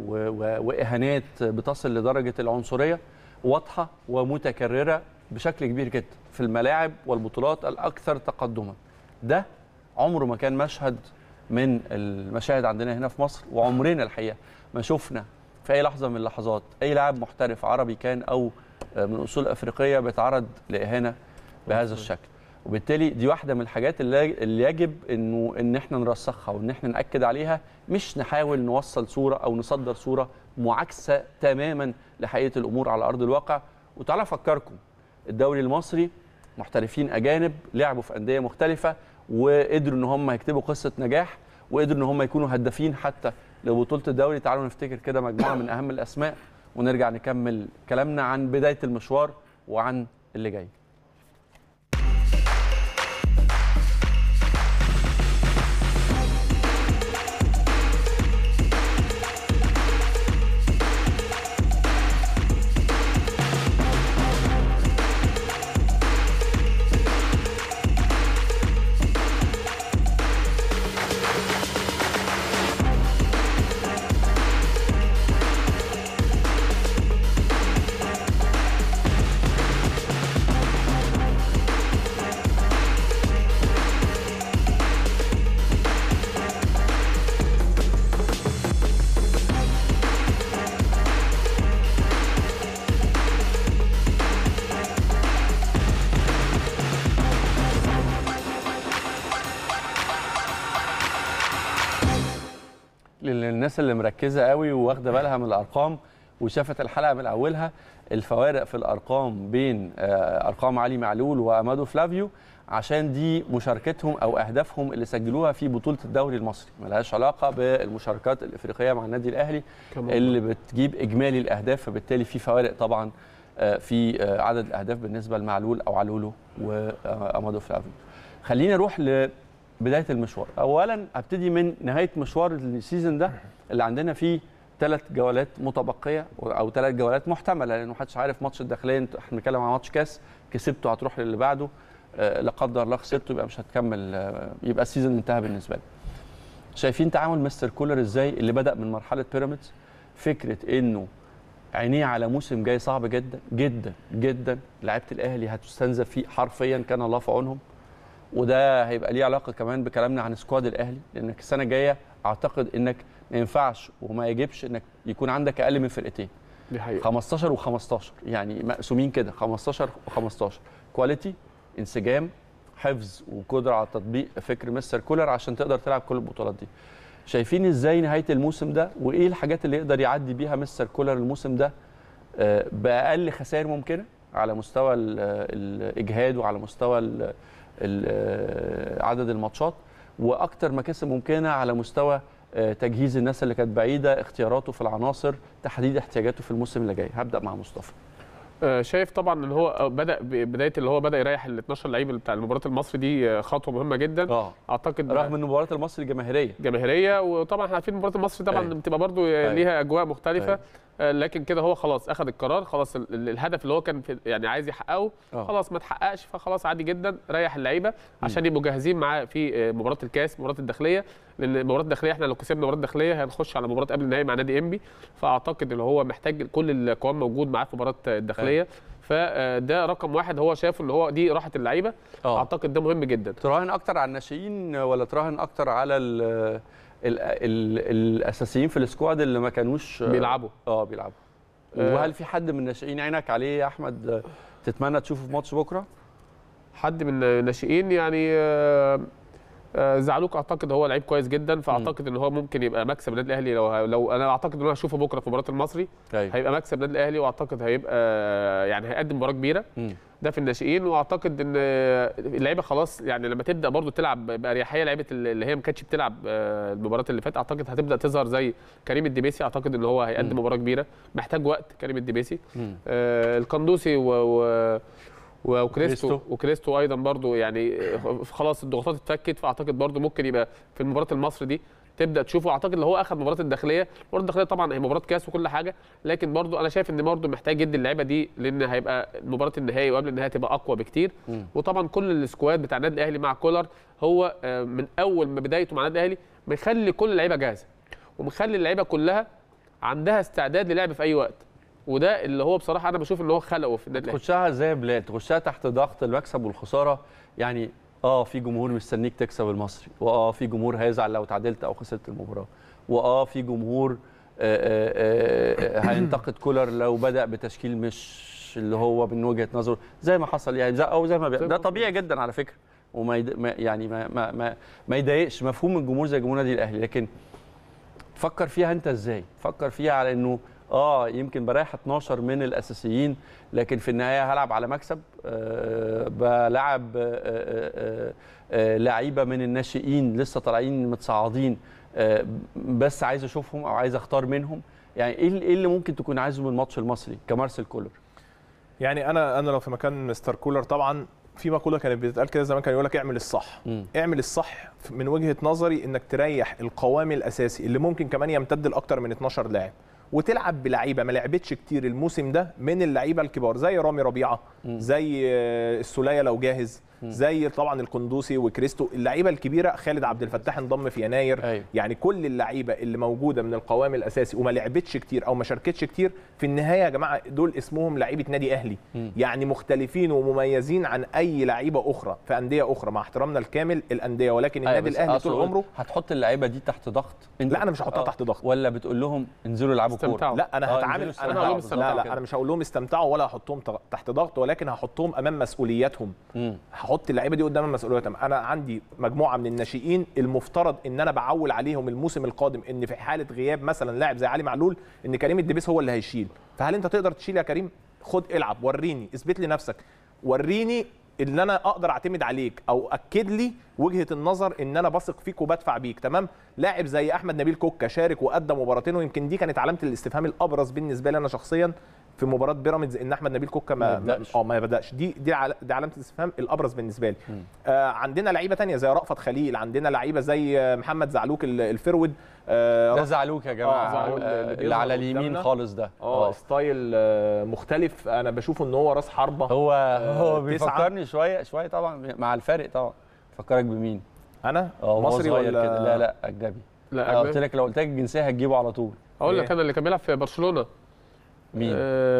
واهانات بتصل لدرجه العنصريه واضحه ومتكرره بشكل كبير جدا في الملاعب والبطولات الاكثر تقدما. ده عمره ما كان مشهد من المشاهد عندنا هنا في مصر، وعمرنا الحقيقه ما شفنا في اي لحظه من اللحظات اي لاعب محترف عربي كان او من اصول افريقيه بيتعرض لاهانه بهذا الشكل. وبالتالي دي واحده من الحاجات اللي اللي يجب انه ان احنا نرسخها وان احنا ناكد عليها، مش نحاول نوصل صوره او نصدر صوره معاكسه تماما لحقيقه الامور على ارض الواقع. وتعالى افكركم، الدوري المصري محترفين اجانب لعبوا في انديه مختلفه وقدروا ان هم يكتبوا قصه نجاح، وقدروا ان هم يكونوا هدافين حتى لبطوله الدوري. تعالوا نفتكر كده مجموعه من اهم الاسماء ونرجع نكمل كلامنا عن بدايه المشوار وعن اللي جاي. للناس اللي مركزه قوي واخده بالها من الارقام وشافت الحلقه من اولها، الفوارق في الارقام بين ارقام علي معلول وامادو فلافيو عشان دي مشاركتهم او اهدافهم اللي سجلوها في بطوله الدوري المصري، ملهاش علاقه بالمشاركات الافريقيه مع النادي الاهلي اللي بتجيب اجمالي الاهداف، فبالتالي في فوارق طبعا في عدد الاهداف بالنسبه لمعلول او علولو وامادو فلافيو. خلينا نروح ل بدايه المشوار. اولا هبتدي من نهايه مشوار السيزون ده اللي عندنا فيه ثلاث جولات متبقيه او ثلاث جولات محتمله، لانه محدش عارف ماتش الداخليه، احنا بنتكلم عن ماتش كاس، كسبته هتروح للي بعده، أه لا قدر الله خسرته يبقى مش هتكمل، أه يبقى السيزون انتهى بالنسبه لك. شايفين تعامل مستر كولر ازاي اللي بدا من مرحله بيراميدز، فكره انه عينيه على موسم جاي صعب جدا جدا جدا، لعيبه الاهلي هتستنزف فيه حرفيا، كان الله في عونهم. وده هيبقى ليه علاقه كمان بكلامنا عن سكواد الاهلي، لانك السنه الجايه اعتقد انك ما ينفعش وما يجبش انك يكون عندك اقل من فرقتين. دي حقيقة. خمستاشر وخمستاشر يعني مقسومين كده، خمستاشر وخمستاشر، كواليتي، انسجام، حفظ وقدره على تطبيق فكر مستر كولر عشان تقدر تلعب كل البطولات دي. شايفين ازاي نهايه الموسم ده وايه الحاجات اللي يقدر يعدي بيها مستر كولر الموسم ده باقل خسائر ممكنه على مستوى الاجهاد وعلى مستوى عدد الماتشات، واكتر مكاسب ممكنه على مستوى تجهيز الناس اللي كانت بعيده، اختياراته في العناصر، تحديد احتياجاته في الموسم اللي جاي. هبدا مع مصطفى. شايف طبعا ان هو بدا بدايه اللي هو بدا يريح ال اتناشر لعيب بتاع المباراه المصري، دي خطوه مهمه جدا. اه اعتقد رغم ان مباراه المصري جماهيريه جماهيريه وطبعا احنا عارفين مباراه المصري طبعا أي. بتبقى برضو أي. ليها اجواء مختلفه. أي. لكن كده هو خلاص اخذ القرار، خلاص الهدف اللي هو كان في يعني عايز يحققه أوه. خلاص ما اتحققش، فخلاص عادي جدا ريح اللعيبه عشان يبقوا جاهزين معاه في مباراه الكاس، مباراه الداخليه، لان مباراه الداخليه احنا لو كسبنا مباراه الداخليه هنخش على مباراه قبل النهائي مع نادي انبي، فاعتقد ان هو محتاج كل القوام موجود معاه في مباراه الداخليه. أي. فده رقم واحد هو شافه ان هو دي راحه اللعيبه. اعتقد ده مهم جدا. تراهن اكتر على الناشئين ولا تراهن اكتر على ال ال ال الاساسيين في السكواد اللي ما كانوش بيلعبوا؟ اه بيلعبوا. أه وهل في حد من الناشئين عينك عليه يا احمد تتمنى تشوفه في ماتش بكره؟ حد من الناشئين يعني آه زعلوك اعتقد هو لعيب كويس جدا، فاعتقد ان هو ممكن يبقى مكسب النادي الاهلي. لو لو انا اعتقد ان انا هشوفه بكره في مباراه المصري أيوة. هيبقى مكسب النادي الاهلي، واعتقد هيبقى يعني هيقدم مباراه كبيره. مم. ده في الناشئين. واعتقد ان اللعيبه خلاص يعني لما تبدا برضو تلعب باريحيه، لعيبه اللي هي ما كانتش بتلعب المباراه اللي فاتت اعتقد هتبدا تظهر، زي كريم الدبيسي. اعتقد ان هو هيقدم مباراه كبيره، محتاج وقت كريم الدبيسي. آه القندوسي و, و وكريستو وكريستو ايضا برضو يعني خلاص الضغوطات اتفكت، فاعتقد برضو ممكن يبقى في المباراه المصري دي تبدا تشوفه. اعتقد اللي هو اخذ مباراه الداخليه، مباراه الداخليه طبعا هي مباراه كاس وكل حاجه، لكن برضو انا شايف ان برضو محتاج يدي اللعيبه دي، لان هيبقى مباراه النهائي وقبل النهائي تبقى اقوى بكتير. م. وطبعا كل السكواد بتاع النادي الاهلي مع كولر هو من اول ما بدايته مع النادي الاهلي مخلي كل اللعيبه جاهزه، ومخلي اللعيبه كلها عندها استعداد للعب في اي وقت، وده اللي هو بصراحه انا بشوف ان هو خلقه في النادي الاهلي. تخشها ازاي يا بلال؟ تخشها تحت ضغط المكسب والخساره، يعني اه في جمهور مستنيك تكسب المصري، واه في جمهور هيزعل لو تعادلت او خسرت المباراه، واه في جمهور آآ آآ هينتقد كولر لو بدا بتشكيل مش مش اللي هو من وجهه نظره زي ما حصل يعني، زي او زي ما بي... ده طبيعي جدا على فكره، وما يد... ما يعني ما ما ما, ما يضايقش مفهوم الجمهور زي جمهور النادي الاهلي. لكن فكر فيها انت ازاي؟ فكر فيها على انه اه يمكن بريح اتناشر من الاساسيين، لكن في النهايه هلعب على مكسب، أه بلعب أه أه لعيبه من الناشئين لسه طالعين متصاعدين، أه بس عايز اشوفهم او عايز اختار منهم. يعني ايه اللي ممكن تكون عايزه من الماتش المصري كمارسيل كولر؟ يعني انا انا لو في مكان مستر كولر طبعا في مقوله كانت بتتقال كده زمان، كان يقول لك اعمل الصح. م. اعمل الصح من وجهه نظري انك تريح القوام الاساسي اللي ممكن كمان يمتد لاكتر من اتناشر لاعب، وتلعب بلعيبه ما لعبتش كتير الموسم ده من اللعيبه الكبار زي رامي ربيعه، م. زي السوليه لو جاهز، م. زي طبعا القندوسي وكريستو، اللعيبه الكبيره. خالد عبد الفتاح انضم في يناير. أيوه. يعني كل اللعيبه اللي موجوده من القوام الاساسي وما لعبتش كتير او ما شاركتش كتير، في النهايه يا جماعه دول اسمهم لعيبه نادي اهلي، م. يعني مختلفين ومميزين عن اي لعيبه اخرى في انديه اخرى، مع احترامنا الكامل الانديه، ولكن أيوه النادي الاهلي طول عمره. هتحط اللعيبه دي تحت ضغط؟ لا انا مش هحطها تحت ضغط. ولا بتقول لهم انزلوا العبوا كوره؟ لا انا هتعامل انا هقول لا لا انا مش هقول لهم استمتعوا ولا هحطهم تحت ضغط، ولكن هحطهم امام مسؤولياتهم. م. هحط اللعيبه دي قدام مسؤولياتهم. انا عندي مجموعه من الناشئين المفترض ان انا بعول عليهم الموسم القادم ان في حاله غياب مثلا لاعب زي علي معلول ان كريم الدبيس هو اللي هيشيل. فهل انت تقدر تشيل يا كريم؟ خد العب، وريني، اثبت لي نفسك، وريني ان انا اقدر اعتمد عليك، او اكد لي وجهه النظر ان انا بثق فيك وبدفع بيك. تمام. لاعب زي احمد نبيل كوكا شارك وادى مباراتين، ويمكن دي كانت علامه الاستفهام الابرز بالنسبه لي انا شخصيا في مباراه بيراميدز، ان احمد نبيل كوكا ما اه ما بداش. دي دي دي علامه الاستفهام الابرز بالنسبه لي. آه عندنا لعيبه ثانيه زي رأفت خليل، عندنا لعيبه زي محمد زعلوك الفرود. آه ده زعلوك يا جماعه، آه اللي, اللي على اليمين خالص ده اه ستايل آه مختلف. انا بشوفه ان هو راس حربه. هو آه هو بيفكرني شويه شويه طبعا مع الفارق. طبعا فكرك بمين؟ انا مصري ولا كده؟ لا لا اجنبي. لا قلت لك لو قلت لك الجنسيه هتجيبه على طول. اقول لك انا اللي كان بيلعب في برشلونه. مين؟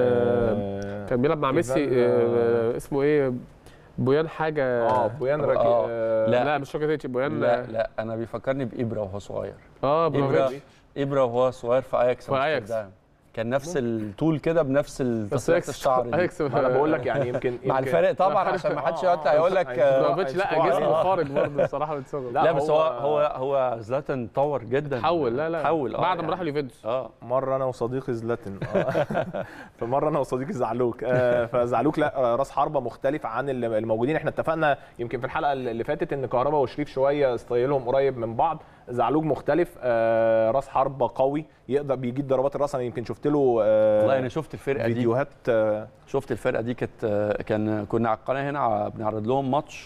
آه كان بيلعب مع ميسي. آه اسمه ايه؟ بويان حاجه. اه بويان راكي. آه لا لا مش فاكر بويان. لا لا انا بيفكرني بإبرة وهو صغير. اه إبرة إبرة وهو صغير في اياكس. في اياكس كان نفس الطول كده بنفس تسريحه الشعر دي. انا بقول لك يعني يمكن مع الفرق طبعا عشان ما حدش يطلع يقول لك لا جسمه خارج برضه بصراحه من صغره. لا بس هو هو هو زلاتان اتطور جدا. حول لا لا حول بعد ما راح اليوفنتوس. اه مره انا وصديقي زلاتان اه فمره انا وصديقي زعلوك. آه فزعلوك لا راس حربه مختلف عن الموجودين. احنا اتفقنا يمكن في الحلقه اللي فاتت ان كهربا وشريف شويه ستايلهم قريب من بعض. زعلوك مختلف. آه راس حربه قوي يقدر بيجيب ضربات الراس. انا يمكن شفت له آه والله انا شفت الفرقه دي فيديوهات. آه شفت الفرقه دي كانت آه كان كنا على القناه هنا بنعرض لهم ماتش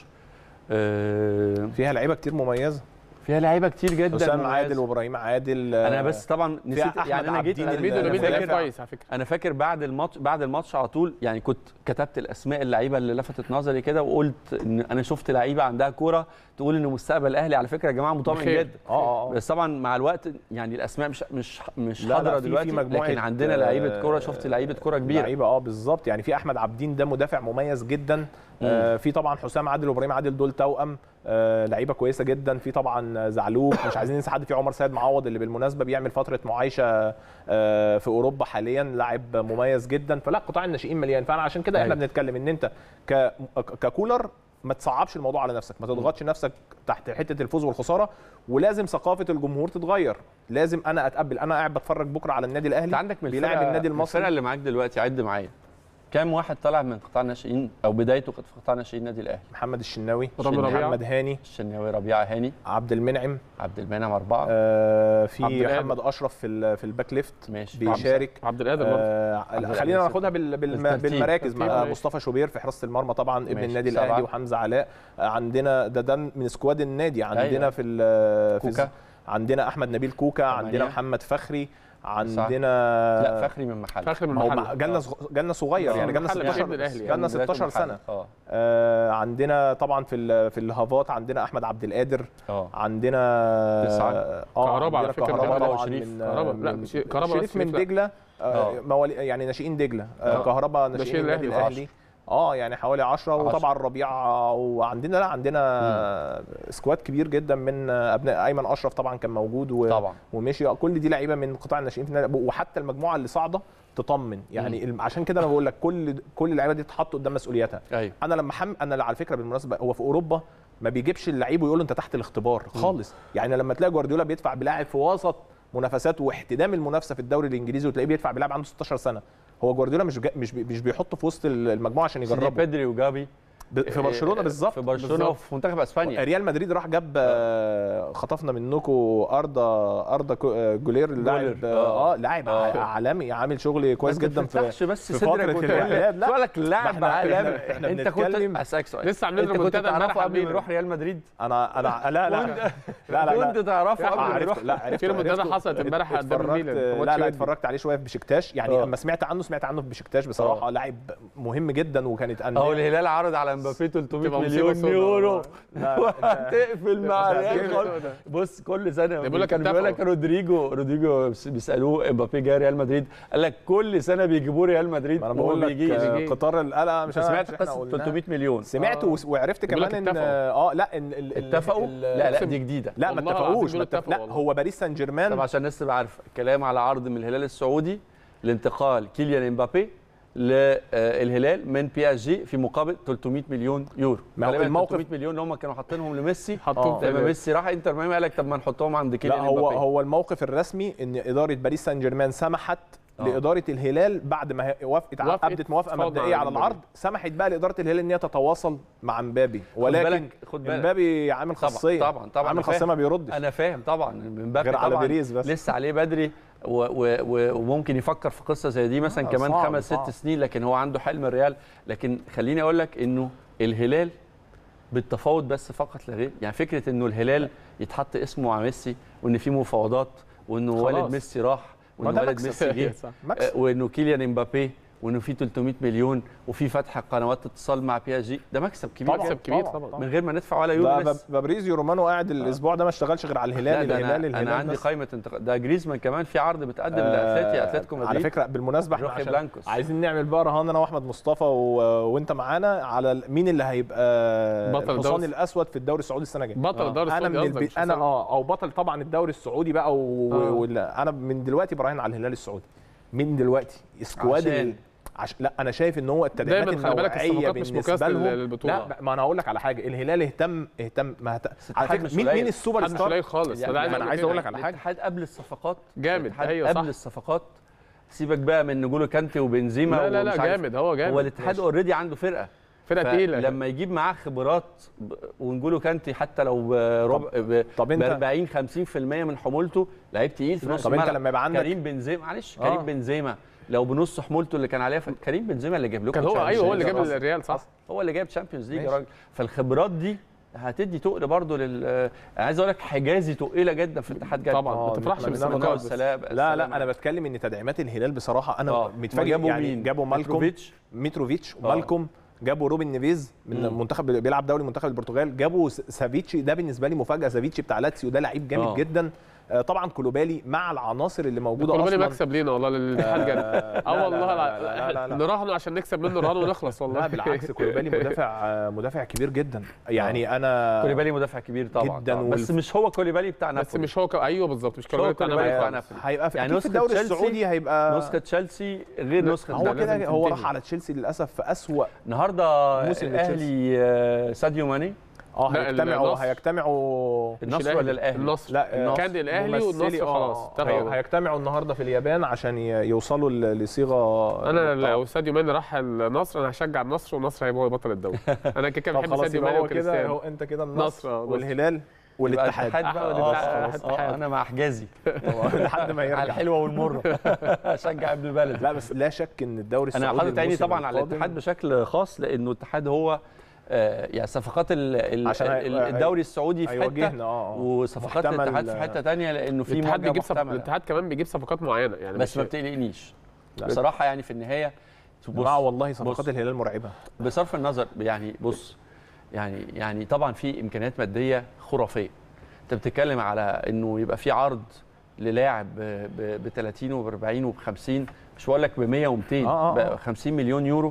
آه فيها لعيبه كتير مميزه. فيها لعيبه كتير جدا. حسام عادل وابراهيم عادل. انا بس طبعا نسيت يعني انا جيت انا كويس على فكره. انا فاكر بعد الماتش بعد الماتش على طول يعني كنت كتبت الاسماء اللعيبه اللي لفتت نظري كده، وقلت ان انا شفت لعيبه عندها كوره تقول ان مستقبل الاهلي على فكره يا جماعه مطمئن جدا. اه بس طبعا مع الوقت يعني الاسماء مش مش مش حاضره دلوقتي، لكن عندنا لعيبه كوره. شفت لعيبه كوره كبيره. لعيبه اه بالظبط. يعني في احمد عبدين ده مدافع مميز جدا. آه في طبعا حسام عادل وابراهيم عادل دول توأم. آه لعيبه كويسه جدا. في طبعا زعلوك، مش عايزين ننسى حد. في عمر سيد معوض اللي بالمناسبه بيعمل فتره معايشه آه في اوروبا حاليا، لاعب مميز جدا. فلا قطاع الناشئين مليان. فانا عشان كده احنا بنتكلم ان انت ككولر ما تصعبش الموضوع على نفسك، ما تضغطش نفسك تحت حته الفوز والخساره، ولازم ثقافه الجمهور تتغير. لازم انا اتقبل. انا قاعد بتفرج بكره على النادي الاهلي عندك من بيلاعب النادي المصري. الفرقه اللي معاك دلوقتي عد معايا كام واحد طلع من قطاع الناشئين او بدايته كانت في قطاع الناشئين النادي الاهلي؟ محمد الشناوي، محمد هاني، الشناوي، ربيعه هاني، عبد المنعم عبد المنعم اربعه. آه في محمد اشرف في في الباك ليفت ماشي بيشارك. عبد القادر برضه. آه خلينا ناخدها بالمراكز مع مصطفى شوبير في حراسه المرمى طبعا ابن النادي الاهلي، وحمزه علاء. عندنا ده ده من سكواد النادي. عندنا أيوة. في كوكا. عندنا احمد نبيل كوكا، عندنا محمد فخري، عندنا لا فخري من محل. فخري من محل جالنا جالنا صغير يعني جالنا ستاشر جالنا ستاشر سنه. اه آه عندنا طبعا في في الهافات عندنا احمد عبد القادر. اه عندنا اه كهربا على فكره. كهربا وشريف. كهربا لا مش كهربا شريف من دجله. آه يعني ناشئين دجله. آه كهربا ناشئين النادي الاهلي. اه يعني حوالي عشرة، وطبعا ربيعه، وعندنا لا عندنا سكواد كبير جدا من ابناء. ايمن اشرف طبعا كان موجود و... طبعا ومشي. كل دي لعيبه من قطاع الناشئين في النادي، وحتى المجموعه اللي صاعده تطمن يعني. مم. عشان كده انا بقول لك كل كل اللعيبه دي تتحط قدام مسؤولياتها. أيوه. انا لما حم... انا على فكره بالمناسبه هو في اوروبا ما بيجيبش اللعيب ويقول له انت تحت الاختبار خالص. مم. يعني لما تلاقي جوارديولا بيدفع بلاعب في وسط منافسات واحتدام المنافسه في الدوري الانجليزي، وتلاقيه بيدفع بلاعب عنده ستاشر سنه، هو جوارديولا مش مش مش بيحطه في وسط المجموعه عشان يجربه. بيدري وجافي في برشلونه بالظبط، في برشلونه وفي منتخب اسبانيا. ريال مدريد راح جاب آه. خطفنا منكم اردا اردا جولير، اللاعب اه لاعب آه. عالمي عامل شغل كويس جدا في بس في فتره الاعداد. لا لك اللاعب عالمي. احنا انت كنت اسالك سؤال، لسه عاملين ريمونتادا امبارح قبل ما يروح ريال مدريد. انا انا لا لا لا لا كنت تعرفه قبل ما يروح. لا عرفت في ريمونتادا حصلت امبارح قدام الميلان. لا لا اتفرجت عليه شويه في بشكتاش يعني. اما سمعت عنه سمعت عنه في بشكتاش بصراحه. لاعب مهم جدا، وكانت اهو الهلال عرض على مبابي ثلاثمية مليون يورو وهتقفل مع ريال. بص كل سنه بيقول لك بيقول لك رودريجو رودريجو بيسالوه امبابي جاي ريال مدريد، قال لك كل سنه بيجيبوه ريال مدريد. انا بقول لك قطار القلعه مش سمعت قصه ثلاثمية مليون. سمعت آه. وعرفت كمان ان اه لا ان اتفقوا. لا لا دي جديده. لا ما اتفقوش. لا هو باريس سان جيرمان. طب عشان الناس تبقى عارفه الكلام على عرض من الهلال السعودي لانتقال كيليان امبابي للهلال من بي اس جي في مقابل ثلاثمية مليون يورو. الموقف ثلاثمية مليون اللي هم كانوا حاطينهم لميسي، حطوهم لما ميسي راح انتر ميامي قال لك طب ما نحطهم عند كيليان امبابي. لا هو هو الموقف الرسمي ان اداره باريس سان جيرمان سمحت أوه. لاداره الهلال بعد ما وافقت ابدت موافقه مبدئيه على العرض، سمحت بقى لاداره الهلال ان هي تتواصل مع امبابي. ولكن امبابي عامل خاصيه طبعا طبعا عامل خاصيه ما بيردش. انا فاهم طبعا امبابي غير على بيريز بس لسه عليه بدري و و وممكن يفكر في قصه زي دي مثلا آه كمان صعب خمس صعب. ست سنين، لكن هو عنده حلم الريال. لكن خليني اقول لك انه الهلال بالتفاوض بس فقط لا غير. يعني فكره انه الهلال يتحط اسمه مع ميسي وان في مفاوضات وانه والد ميسي راح وانه والد ميسي جه وانه كيليان امبابي وانه في ثلاثمية مليون وفي فتح قنوات اتصال مع بي اس جي، ده مكسب كبير. مكسب كبير طبعا من غير ما ندفع ولا يورو. فابريزيو رومانو قاعد الاسبوع ده ما اشتغلش غير على الهلال. لا الهلال انا, أنا عندي قائمه انتق... ده جريزمان كمان في عرض بتقدم آه لاتلتي اتلتيكو مدريد. على فكره بالمناسبه احنا عايزين نعمل بقى رهان انا واحمد مصطفى و... وانت معانا على مين اللي هيبقى الحصان الاسود في الدوري السعودي السنه الجايه. بطل الدوري السعودي. انا من البي... انا اه او بطل طبعا الدوري السعودي بقى و... آه. و... انا من دلوقتي براهن على الهلال السعودي من دلوقتي. سكواد عش... لا انا شايف ان هو التدعيمات النوعيه بالنسبه لهم. لا ما انا هقول لك على حاجه. الهلال اهتم اهتم ما هت... على فكره مين مين السوبر ستار؟ مش قليل خالص. يعني يعني انا عايز اقول لك على حاجه. الاتحاد قبل الصفقات جامد. ايوه صح. قبل الصفقات سيبك بقى من نجولو كانتي وبنزيما. لا لا لا جامد. هو جامد. هو الاتحاد اوريدي عنده فرقه فرقه تقيله. لما يجيب معاه خبرات ونجولو كانتي حتى لو بربع ب أربعين خمسين في المية من حمولته لعيب تقيل في نص الملعب. طب انت لما يبقى عندك كريم بنزيما معلش كريم بنزيما لو بنص حمولته اللي كان عليها كريم بنزيما اللي جاب لكم. كان هو ايوه هو اللي جاب الريال صح. هو اللي جاب تشامبيونز ليج يا راجل. فالخبرات دي هتدي تقل برضه لل انا عايز اقول لك حجازي تقيله جدا في الاتحاد جدا. طبعا ما تفرحش بالصفقات. لا لا انا بتكلم ان تدعيمات الهلال بصراحه انا متفاجئ. جابوا يعني مين؟ جابوا مالكوم ميتروفيتش ومالكوم، جابوا روبن نيفيز من مم. منتخب بيلعب دوري منتخب البرتغال، جابوا سافيتشي ده بالنسبه لي مفاجاه. سافيتشي بتاع لاتسيو ده لعيب جامد أوه. جدا. طبعا كولوبالي مع العناصر اللي موجوده اصلا. كولوبالي مكسب لينا والله للاتحاد جد. اه والله نراهنه عشان نكسب منه رهان ونخلص والله. لا بالعكس كولوبالي مدافع مدافع كبير جدا يعني. انا كولوبالي مدافع كبير طبعا جدا طبعا. بس مش هو كولوبالي بتاع نابولي. بس مش هو ك... ايوه بالظبط مش كولوبالي بتاع نابولي. هيبقى في الدوري السعودي هيبقى نسخه تشيلسي غير نسخه هو كده. هو راح على تشيلسي للاسف في اسوأ النهارده. الاهلي ساديو ماني اه هيجتمعوا هيجتمعوا النصر ولا الاهلي؟ النصر. لا كان الاهلي والنصر خلاص اتفقوا. هيجتمعوا النهارده في اليابان عشان يوصلوا لصيغه. انا لو ساديو ماني راح النصر انا هشجع النصر والنصر هيبقى هو بطل الدوري. انا كده بحب ساديو ماني وكريستيانو. هو انت كده النصر والهلال والاتحاد بقى. انا مع حجازي لحد ما يرجع على الحلوه والمره. اشجع ابن البلد. لا بس لا شك ان الدوري السعودي انا حاطط عيني طبعا على الاتحاد بشكل خاص لانه الاتحاد هو يعني صفقات الدوري السعودي في حته وصفقات الاتحاد في حته ثانيه لانه في الاتحاد بيجيب الاتحاد كمان بيجيب صفقات معينه يعني. بس ما بتقلقنيش بصراحه يعني في النهايه. اه والله صفقات الهلال مرعبه بصرف النظر. يعني بص يعني يعني طبعا في امكانيات ماديه خرافيه. انت بتتكلم على انه يبقى في عرض للاعب ب ثلاثين وب أربعين وب خمسين مش بقول لك ب مية ومئتين ب خمسين مليون يورو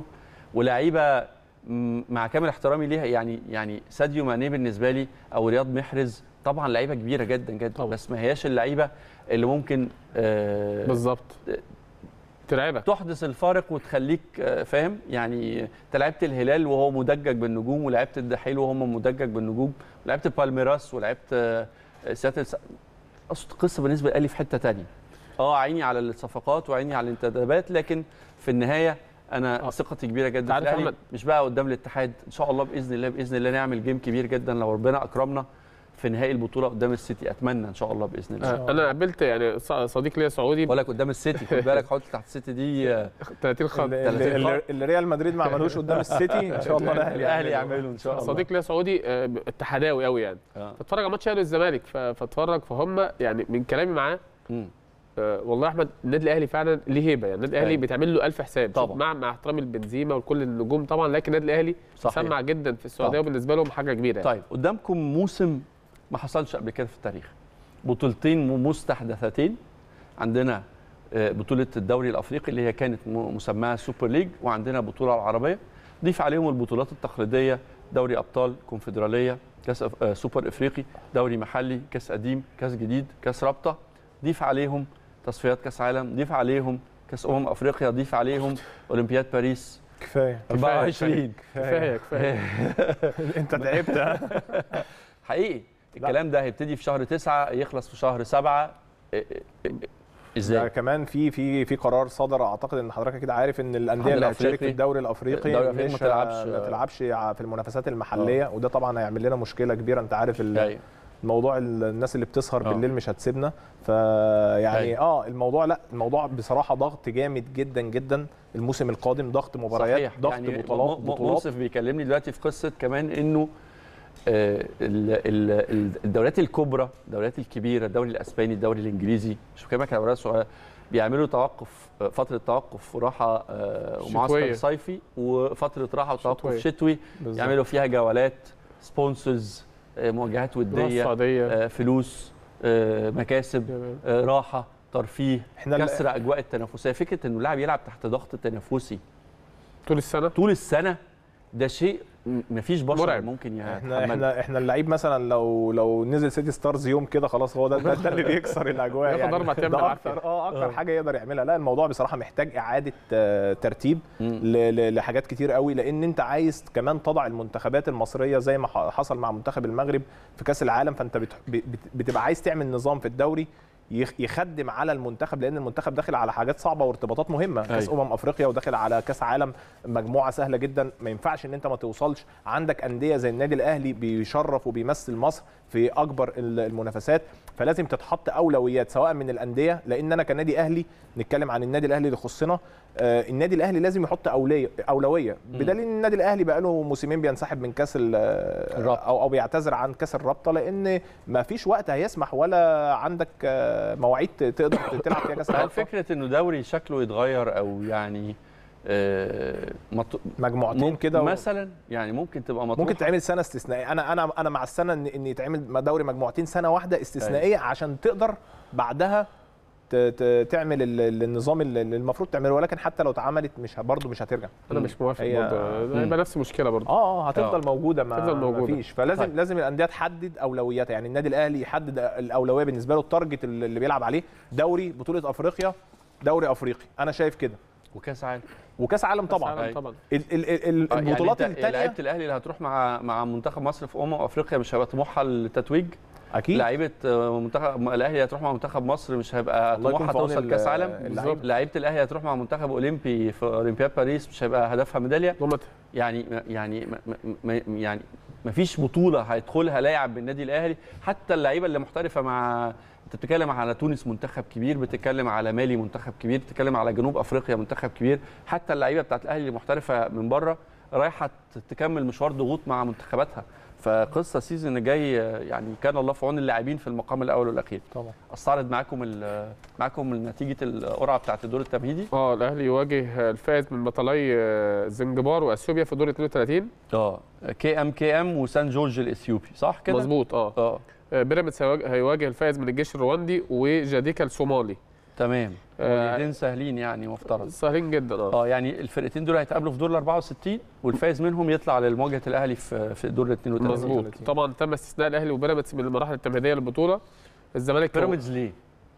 ولاعيبه مع كامل احترامي ليها، يعني يعني ساديو ماني بالنسبه لي او رياض محرز طبعا لعيبه كبيره جدا جدا طبعا. بس ما هياش اللعيبه اللي ممكن آه بالظبط تلعبك تحدث الفارق وتخليك آه فاهم. يعني انت لعبت الهلال وهو مدجج بالنجوم، ولعبت الدحيل وهم مدجج بالنجوم، ولعبت بالميراس، ولعبت آه سياتل. قصه بالنسبه لي في حته ثانيه. اه عيني على الصفقات وعيني على الانتدابات، لكن في النهايه انا آه. ثقتي كبيره جدا في الاهلي، مش بقى قدام الاتحاد. ان شاء الله باذن الله باذن الله نعمل جيم كبير جدا لو ربنا اكرمنا في نهائي البطوله قدام السيتي. اتمنى ان شاء الله باذن الله. آه. انا قابلت يعني صديق ليا سعودي بقول لك قدام السيتي، خد بالك حط تحت السيتي دي ثلاثين خط. اللي, اللي ريال مدريد ما عملوش قدام السيتي ان شاء الله الاهلي يعمله ان شاء الله. صديق ليا سعودي اتحداوي قوي يعني آه. فاتفرج على ماتش الاهلي والزمالك، فاتفرج فهم يعني من كلامي معاه أه والله يا احمد النادي الاهلي فعلا ليه هيبه. يعني النادي الاهلي بيتعمل له ألف حساب طبعا، مع مع احترام البنزيما وكل النجوم طبعا، لكن النادي الاهلي سمع جدا في السعوديه وبالنسبه لهم حاجه كبيره يعني. طيب قدامكم موسم ما حصلش قبل كده في التاريخ، بطولتين مستحدثتين. عندنا بطوله الدوري الافريقي اللي هي كانت مسماها سوبر ليج، وعندنا بطوله العربيه ضيف عليهم البطولات التقليديه، دوري ابطال، كونفدراليه، كاس سوبر افريقي، دوري محلي، كاس قديم، كاس جديد، كاس رابطه، ضيف عليهم تصفيات كاس عالم، ضيف عليهم كاس امم افريقيا، ضيف عليهم اولمبياد باريس. كفايه أربعة وعشرين كفايه كفايه انت تعبت حقيقي. الكلام ده هيبتدي في شهر تسعة يخلص في شهر سبعة. ازاي كمان في في في قرار صدر، اعتقد ان حضرتك كده عارف ان الانديه اللي هتشارك في الدوري الافريقي الدوري الافريقي مش ما تلعبش ما تلعبش في المنافسات المحليه أوه. وده طبعا هيعمل لنا مشكله كبيره. انت عارف الموضوع الناس اللي بتسهر أوه. بالليل مش هتسيبنا. فيعني اه الموضوع لا الموضوع بصراحه ضغط جامد جدا جدا الموسم القادم، ضغط مباريات صحيح. ضغط يعني بطولات بطولات منصف بيكلمني دلوقتي في قصه كمان انه الدوريات الكبرى، الدوريات الكبيره، الدوري الاسباني، الدوري الانجليزي، مش بكلمك على دوريات صغيره، بيعملوا توقف، فتره توقف وراحه ومعسكر صيفي وفتره راحه وتوقف شتوي, شتوي يعملوا فيها جولات، سبونسرز، مواجهات وديه، فلوس، مكاسب، راحه، ترفيه، كسر اجواء التنافسيه. فكره انه اللاعب يلعب تحت ضغط تنافسي طول السنه طول السنه ده شيء مفيش بشر مرعب. ممكن يتحمل. احنا احنا احنا اللعيب مثلا لو لو نزل سيتي ستارز يوم كده خلاص هو ده ده, ده اللي بيكسر الاجواء يعني. ياخد اربع ايام ده اكتر اه اكتر حاجه يقدر يعملها. لا الموضوع بصراحه محتاج اعاده ترتيب لحاجات كتير قوي، لان انت عايز كمان تضع المنتخبات المصريه زي ما حصل مع منتخب المغرب في كاس العالم. فانت بتبقى عايز تعمل نظام في الدوري يخدم على المنتخب، لان المنتخب داخل على حاجات صعبه وارتباطات مهمه، كاس امم افريقيا وداخل على كاس عالم، مجموعه سهله جدا. ما ينفعش ان انت ما توصلش. عندك انديه زي النادي الاهلي بيشرف وبيمثل مصر في اكبر المنافسات، فلازم تتحط اولويات سواء من الانديه، لان انا كنادي اهلي نتكلم عن النادي الاهلي اللي يخصنا، آه النادي الاهلي لازم يحط اولويه اولويه بدليل ان النادي الاهلي بقى له موسمين بينسحب من كاس او او بيعتذر عن كاس الرابطه، لان ما فيش وقت هيسمح ولا عندك آه مواعيد تقدر تلعب فيها كاس الرابطه. هل فكره انه دوري شكله يتغير او يعني آه مط... مجموعتين كده مثلا يعني ممكن تبقى مطروحه، ممكن تعمل سنه استثنائيه. انا انا انا مع السنه ان ان يتعمل دوري مجموعتين سنه واحده استثنائيه أي. عشان تقدر بعدها تعمل النظام اللي المفروض تعمله، ولكن حتى لو اتعملت مش برضه مش هترجع. انا مش موافق برضه، هيبقى نفس المشكله برضه. اه اه هتفضل موجوده، ما هتفضل موجوده مفيش. فلازم طيب. لازم الانديه تحدد اولوياتها. يعني النادي الاهلي يحدد الاولويه بالنسبه له، التارجت اللي بيلعب عليه دوري، بطوله افريقيا، دوري افريقي، انا شايف كده، وكاس عالم وكاس عالم طبعا. عالم طبعا. ال ال البطولات يعني الثانيه لعيبه الاهلي اللي هتروح مع مع منتخب مصر في امم افريقيا مش هيبقى طموحها التتويج اكيد. لعيبه منتخب الاهلي هتروح مع منتخب مصر مش هيبقى طموحها توصل كاس عالم. لعيبه الاهلي هتروح مع منتخب اولمبي في اولمبياد باريس مش هيبقى هدفها ميداليه. يعني يعني ما يعني ما فيش بطوله هيدخلها لاعب بالنادي الاهلي، حتى اللعيبه اللي محترفه مع انت بتتكلم على تونس منتخب كبير، بتتكلم على مالي منتخب كبير، بتتكلم على جنوب افريقيا منتخب كبير، حتى اللعيبه بتاعت الاهلي المحترفه من بره رايحه تكمل مشوار ضغوط مع منتخباتها. فقصه سيزون جاي يعني كان الله في عون اللاعبين في المقام الاول والاخير. طبعا. استعرض معاكم معاكم نتيجه القرعه بتاعت الدور التمهيدي. اه الاهلي يواجه الفائز من بطلي زنجبار واثيوبيا في دور اثنين وثلاثين. اه كي ام كي ام وسان جورج الاثيوبي، صح كده؟ مظبوط. اه اه بيراميدز هيواجه الفائز من الجيش الرواندي وجاديكا الصومالي. تمام. آه، مواجهتين سهلين يعني مفترض. سهلين جدا. اه اه يعني الفرقتين دول هيتقابلوا في دور ال أربعة وستين والفائز منهم يطلع لمواجهه الاهلي في في دور ال اثنين وثلاثين. مظبوط. طبعا تم استثناء الاهلي وبيراميدز من المراحل التمهيديه للبطوله. الزمالك بيراميدز ليه؟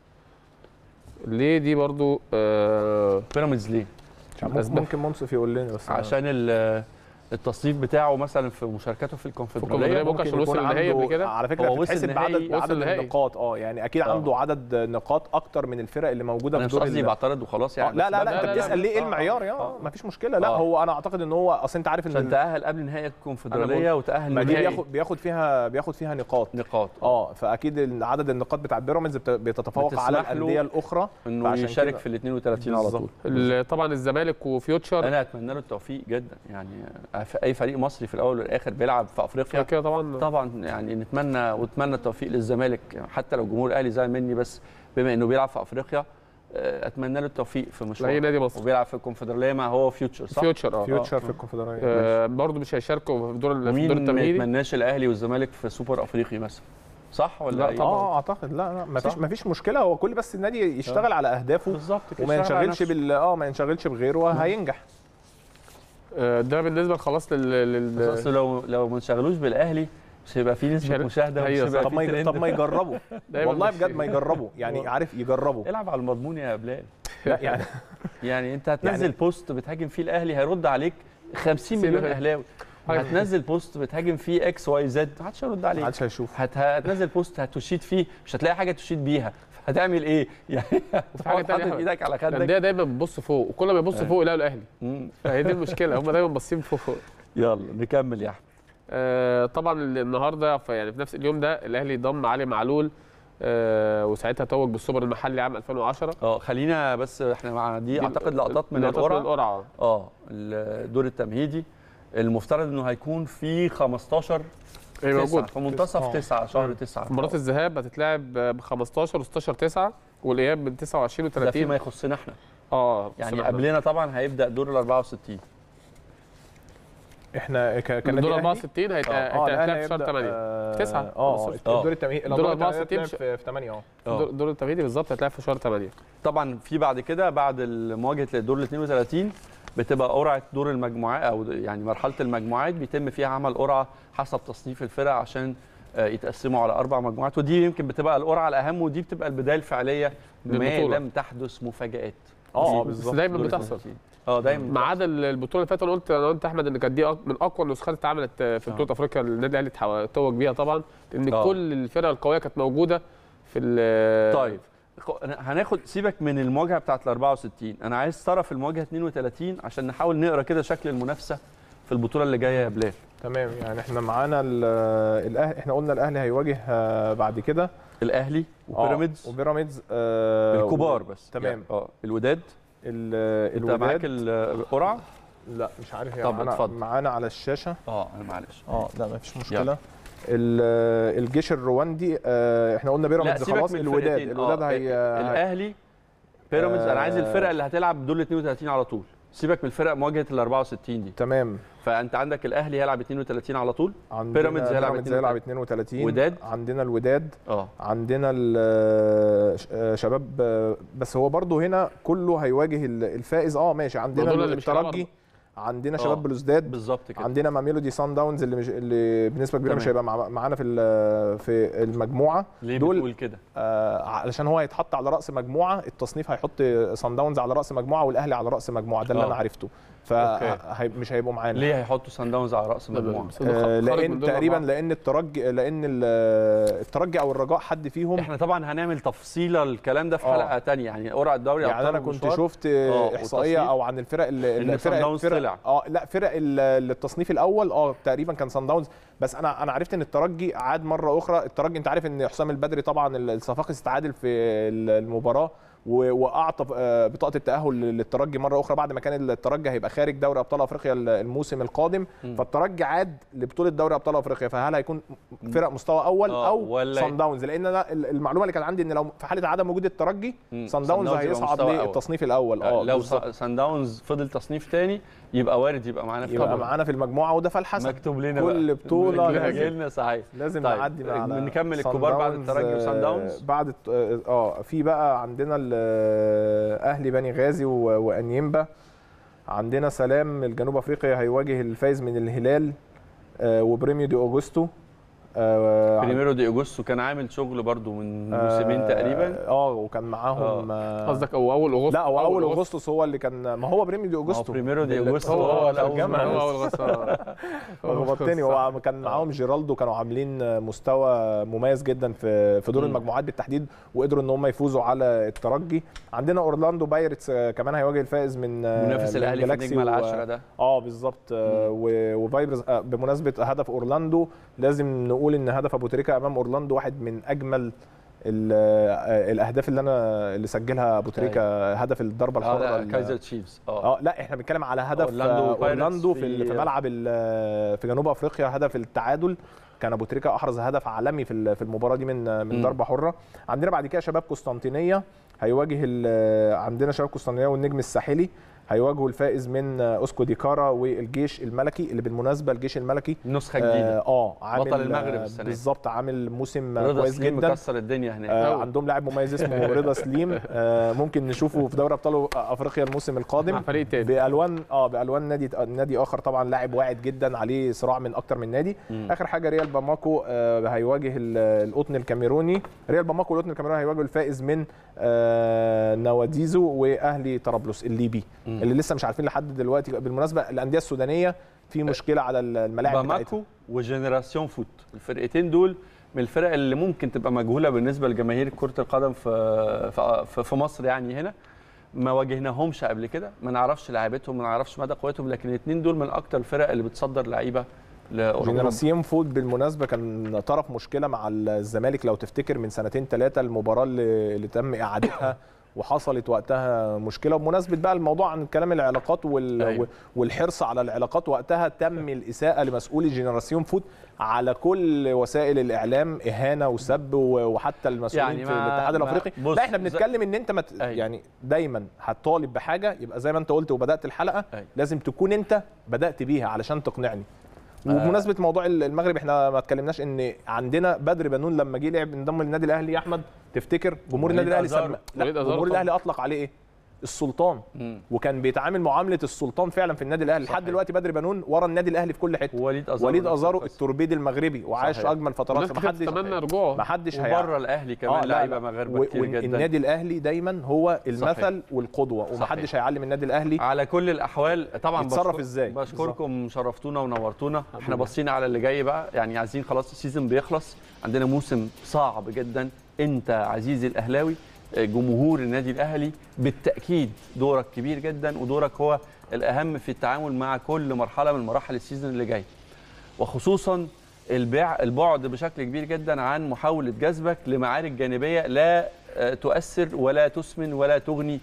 ليه دي برضو آه بيراميدز ليه؟ ممكن منصف يقول لنا بس. عشان التصنيف بتاعه مثلا في مشاركته في الكونفدراليه الكونفدرالية ممكن عشان وصل النهائي قبل كده. على فكره هو وصل بتتحسب النهائي- بعدد وصل عدد النهائي. النقاط. اه يعني اكيد آه. عنده عدد نقاط اكتر من الفرق اللي موجوده انا في مش دور قصدي ال- بعترض وخلاص آه، يعني. لا لا بس لا لا، انت لا، بتسال لا. ليه ايه آه، المعيار يا آه. ما فيش مشكله. لا آه. هو انا اعتقد ان هو اصل انت عارف ان عشان ال- تأهل قبل نهائي الكونفدراليه وتأهل ما دي نهائي بياخد بياخد فيها بياخد فيها نقاط. نقاط اه فاكيد عدد النقاط بتاع بيراميدز بت- بتتفوق على بتسمح له الانديه الاخرى انه فعشان يشارك كده- في ال اثنين وثلاثين على طول. بالظبط. ال- طبعا الزمالك وفيوتشر انا اتمنى له التوفيق جدا يعني. في اي فريق مصري في الاول والاخر بيلعب في افريقيا كده كده طبعا. طبعا يعني نتمنى واتمنى التوفيق للزمالك حتى لو جمهور الاهلي زعل مني، بس بما انه بيلعب في افريقيا آه، اتمنى له التوفيق في لاي مشواره. نادي مصري. وبيلعب في الكونفدراليه ما هو فيوتشر صح؟ فيوتشر اه فيوتشر في الكونفدراليه. آه برضه مش هيشاركوا في دور في دور مين ما التمهيدي. يتمناش الاهلي والزمالك في سوبر افريقي مثلا صح ولا لا إيه؟ طبعاً. اه اعتقد لا لا ما فيش صح. ما فيش مشكله. هو كل بس النادي يشتغل على اهدافه بالظبط كده وما يشتغل على ينشغلش نفسه. بال اه ما ينشغلش بغيره هينجح. آه ده بالنسبه خلاص لل, بس لل... أصل لو لو ما انشغلوش بالاهلي مش هيبقى في نسبه هي- مشاهده ومش هي هيبقى طب في ما ي- ترند. طب ما يجربوا دايماً والله مش- بجد ما يجربوا يعني عارف يجربوا. العب على المضمون يا بلال. لا يعني يعني انت هتنزل يعني- بوست بتهاجم فيه الاهلي هيرد عليك خمسين مليون سيبها. اهلاوي. هتنزل بوست بتهاجم فيه اكس واي زد ما حدش هيرد ما عليك. حدش هيشوف. هت... هتنزل بوست هتشيد فيه مش هتلاقي حاجه تشيد بيها، هتعمل ايه؟ يعني وفي حاجه ثانيه حاطط ايدك على خدك. الانديه دايما بتبص فوق وكل ما يبص فوق يلاقوا الاهلي. مم. فهي دي المشكله هم دايما باصين فوق فوق. يلا نكمل يا احمد. آه طبعا النهارده في يعني في نفس اليوم ده الاهلي ضم علي معلول آه وساعتها توج بالسوبر المحلي عام ألفين وعشرة. اه خلينا بس احنا مع دي دي اعتقد لقطات من لقطات القرعه. من القرعه. اه الدور التمهيدي المفترض انه هيكون في خمستاشر هي تسعة موجود في منتصف آه. تسعة شهر تسعة. مباراه الذهاب هتتلعب ب خمستاشر و16 تسعة والاياب من تسعة وعشرين ده فيما و30. يخصنا احنا اه يعني سمعنا. قبلنا طبعا هيبدا دور ال أربعة وستين. احنا ك- كان دور الأهلي- أربعة وستين هيت- اه هيتلعب الأهلي في شهر هيبدأ، ثمانية. آه، تسعة. اه آه. الدور التمهيدي الدور أربعة وستين في في ثمانية اه دور دور التمهيدي بالظبط هيتلعب في شهر ثمانية. طبعا في بعد كده بعد مواجهه الدور ال اثنين وثلاثين بتبقى قرعه دور المجموعات او يعني مرحله المجموعات بيتم فيها عمل قرعه حسب تصنيف الفرق عشان آه، يتقسموا على اربع مجموعات، ودي يمكن بتبقى القرعه الاهم ودي بتبقى البدايه الفعليه ما للبطولة. لم تحدث مفاجات. اه بس بالظبط. دايما دور بتحصل. اثنين وثلاثين. اه دايما ما عدا البطوله اللي فاتت انا قلت انا قلت احمد ان كانت دي أك- من اقوى النسخات اللي اتعملت في بطوله افريقيا اللي النادي الاهلي اتحو- توج بيها طبعا لان آه. كل الفرق القويه كانت موجوده في ال- طيب خ- هناخد سيبك من المواجهه بتاعت ال أربعة وستين، انا عايز طرف المواجهه اثنين وثلاثين عشان نحاول نقرا كده شكل المنافسه في البطوله اللي جايه يا بلال. تمام يعني احنا معانا الاهلي احنا قلنا الاهلي هيواجه آه، بعد كده الاهلي وبيراميدز آه، وبيراميدز آه، الكبار و- بس تمام. يعني اه الوداد. ال- انت معاك الوداد القرعه؟ لا مش عارف هي طب معانا اتفضل. معانا على الشاشه. اه انا معلش. اه لا ما فيش يلا. مشكله. ال- الجيش الرواندي آه، احنا قلنا لا بيراميدز سيبك خلاص. من الوداد الفرقتين. الوداد آه، هي الاهلي بيراميدز انا عايز آه. الفرق اللي هتلعب دول ال اثنين وثلاثين على طول، سيبك من الفرق مواجهه ال أربعة وستين دي. تمام. فانت عندك الاهلي هيلعب اثنين وثلاثين على طول، عندنا بيراميدز هيلعب بيراميدز هيلعب اثنين وثلاثين. وداد. عندنا الوداد. اه عندنا ال- آه، شباب آه، بس هو برضو هنا كله هيواجه ال- الفائز. اه ماشي. عندنا دول اللي مش هيلعبوا الترجي، عندنا آه. شباب بلوزداد، بالظبط كده. عندنا ماميلودي سان داونز اللي مش اللي بنسبه كبيره تمام. مش هيبقى مع- معانا في ال- في المجموعه. ليه دول بتقول كده؟ آه علشان هو هيتحط على راس مجموعه، التصنيف هيحط سان داونز على راس مجموعه والاهلي على راس مجموعه، ده اللي آه. انا عرفته. أوكي. فمش هيبقوا معانا. ليه هيحطوا سان داونز على راس المجموعه؟ بس دول آه خارج لان من دول تقريبا الأربعة. لان الترجي لان ال- الترجي او الرجاء حد فيهم. احنا طبعا هنعمل تفصيله الكلام ده في آه. حلقه ثانيه يعني قرعه الدوري يعني أبطال انا كنت المشوار. شفت آه، احصائيه وتصنيف. او عن الفرق اللي إن الفرق صن داونز الفرق- طلع. اه لا فرق ال- التصنيف الاول اه تقريبا كان صن داونز. بس انا انا عرفت ان الترجي عاد مره اخرى. الترجي انت عارف ان حسام البدري طبعا الصفاقسي استعادل في المباراه و- واعطى آه، بطاقه التاهل للترجي مره اخرى بعد ما كان الترجي هيبقى خارج دوري ابطال افريقيا الموسم القادم. مم. فالترجي عاد لبطوله دوري ابطال افريقيا. فهل هيكون فرق مستوى اول آه، او ولا- صن داونز؟ لان أنا المعلومه اللي كانت عندي ان لو في حاله عدم وجود الترجي مم. صن صن داونز داونز يبقى هيصعد مستوى أول. للتصنيف الاول. اه لو بالظبط. سان داونز فضل تصنيف ثاني يبقى وارد يبقى معانا في يبقى القرعة. معانا في المجموعه وده فالحسن. مكتوب لنا كل بقى. بطولة اللي لازم. هيجي لنا صحيح. لازم طيب، نعدي من على نكمل صن الكبار بعد داونز. الترجي وصن آه، داونز. بعد الت- اه في بقى عندنا ال- لاهلي بني غازي وانيمبا. عندنا سلام الجنوب افريقيا هيواجه الفايز من الهلال وبريميو دي اوجستو. آه بريميرو دي اوجستو كان عامل شغل برضو من موسمين آه تقريبا. اه وكان معاهم قصدك او اول اغسطس؟ لا هو اول اغسطس هو اللي كان، ما هو بريميو دي اوجستو. بريميرو دي اوجستو هو الجامعه هو اول اغسطس. غلطتني. هو كان معاهم جيرالدو، كانوا عاملين مستوى مميز جدا في في دور المجموعات بالتحديد، وقدروا ان هم يفوزوا على الترجي. عندنا اورلاندو بايرتس كمان هيواجه الفائز من منافس الاهلي في النجمه العاشره ده. اه بالظبط. وفايبرز بمناسبه هدف اورلاندو، لازم نقول ان هدف ابو تريكه امام اورلاندو واحد من اجمل الاهداف اللي انا اللي سجلها ابو تريكه، هدف الضربه الحره. اه كايزر تشيفز. اه لا احنا بنتكلم على هدف اورلاندو, أورلاندو في, في, في ملعب في جنوب افريقيا، هدف التعادل. كان ابو تريكه احرز هدف عالمي في في المباراه دي من من ضربه حره. عندنا بعد كده شباب قسطنطينيه هيواجه، عندنا شباب قسطنطينيه والنجم الساحلي هيواجهوا الفائز من اسكو ديكارا والجيش الملكي، اللي بالمناسبه الجيش الملكي نسخه جديده اه عامل بطل المغرب السنه بالظبط، عامل موسم كويس جدا، مكسر الدنيا هناك. آه عندهم لاعب مميز اسمه رضا سليم، آه ممكن نشوفه في دوري ابطال افريقيا الموسم القادم مع فريق تاني بالوان اه بالوان نادي نادي اخر طبعا، لاعب واعد جدا عليه صراع من اكتر من نادي. م. اخر حاجه ريال باماكو آه هيواجه القطن الكاميروني. ريال باماكو والقطن الكاميروني هيواجهوا الفائز من آه نواديزو واهلي طرابلس الليبي، م. اللي لسه مش عارفين لحد دلوقتي. بالمناسبه الانديه السودانيه في مشكله على الملاعب بتاعتها. باماكو وجنراسيون فوت، الفرقتين دول من الفرق اللي ممكن تبقى مجهوله بالنسبه لجماهير كره القدم في في, في مصر يعني. هنا ما واجهناهمش قبل كده، ما نعرفش لعيبتهم، ما نعرفش مدى قوتهم، لكن الاثنين دول من اكتر الفرق اللي بتصدر لعيبه لاوروبا. جنراسيون فوت بالمناسبه كان طرف مشكله مع الزمالك لو تفتكر من سنتين ثلاثه، المباراه اللي, اللي تم اعادتها وحصلت وقتها مشكله. وبمناسبه بقى الموضوع عن كلام العلاقات وال... أيوة. والحرص على العلاقات، وقتها تم الاساءه لمسؤولي جنراسيون فوت على كل وسائل الاعلام، اهانه وسب، وحتى المسؤولين يعني في الاتحاد الافريقي. لا احنا بنتكلم ان انت مت... أيوة. يعني دايما هتطالب بحاجه يبقى زي ما انت قلت وبدات الحلقه. أيوة. لازم تكون انت بدات بيها علشان تقنعني. وبمناسبه موضوع المغرب، احنا ما اتكلمناش ان عندنا بدر بنون لما جه لعب انضم للنادي الاهلي. يا احمد تفتكر جمهور النادي الاهلي سم... لا جمهور الاهلي اطلق عليه ايه؟ السلطان. مم. وكان بيتعامل معامله السلطان فعلا في النادي الاهلي. لحد دلوقتي بدر بنون ورا النادي الاهلي في كل حته. وليد ازارو وليد ازارو التوربيد المغربي، وعاش صحيح. اجمل فترات. ما حدش تمنى رجوعه، ما حدش وبره الاهلي كمان آه لعيبه مغاربه كتير جدا. النادي الاهلي دايما هو المثل صحيح. والقدوه، وما حدش هيعلم النادي الاهلي على كل الاحوال. طبعا يتصرف ازاي. بشكركم، شرفتونا ونورتونا. احنا باصين على اللي جاي بقى، يعني عايزين خلاص السيزون بيخلص، عندنا موسم صعب جدا. انت عزيزي الاهلاوي جمهور النادي الاهلي بالتاكيد دورك كبير جدا، ودورك هو الاهم في التعامل مع كل مرحله من مراحل السيزون اللي جاي، وخصوصا البيع البعد بشكل كبير جدا عن محاوله جذبك لمعارك جانبيه لا تؤثر ولا تسمن ولا تغني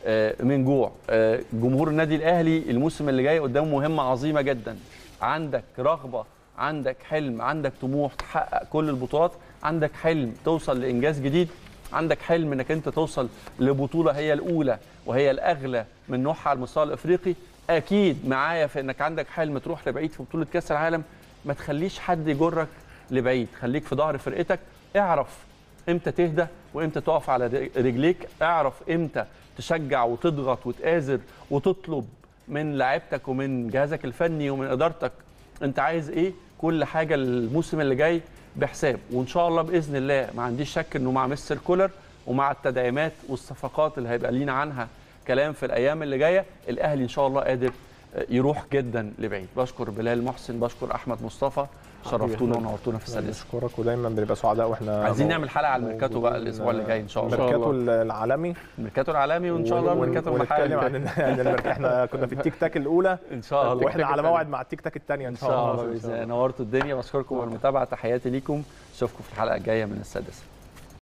من جوع. جمهور النادي الاهلي الموسم اللي جاي قدامه مهمه عظيمه جدا. عندك رغبه، عندك حلم، عندك طموح تحقق كل البطولات، عندك حلم توصل لانجاز جديد، عندك حلم انك انت توصل لبطوله هي الاولى وهي الاغلى من نوعها على المستوى الافريقي. اكيد معايا في انك عندك حلم تروح لبعيد في بطوله كاس العالم. ما تخليش حد يجرك لبعيد، خليك في ظهر فرقتك. اعرف امتى تهدى وامتى تقف على رجليك، اعرف امتى تشجع وتضغط وتآزر وتطلب من لاعيبتك ومن جهازك الفني ومن ادارتك انت عايز ايه. كل حاجه الموسم اللي جاي بحساب، وان شاء الله باذن الله ما عنديش شك انه مع مستر كولر ومع التدعيمات والصفقات اللي هيبقى لينا عنها كلام في الايام اللي جايه، الاهلي ان شاء الله قادر يروح جدا لبعيد. بشكر بلال محسن، بشكر احمد مصطفى، شرفتونا ونورتونا في السادسه. بشكرك، ودايما بنبقى سعداء واحنا عايزين نعمل حلقه على الميركاتو بقى الاسبوع اللي جاي ان شاء الله. الميركاتو العالمي، الميركاتو العالمي، وان شاء الله الميركاتو المحلي. عن يعني احنا كنا في التيك تاك الاولى ان شاء الله، واحنا على موعد مع التيك تاك الثانيه ان شاء الله. نورتوا الدنيا، بشكركم والمتابعه، تحياتي ليكم، اشوفكم في الحلقه الجايه من السادسه.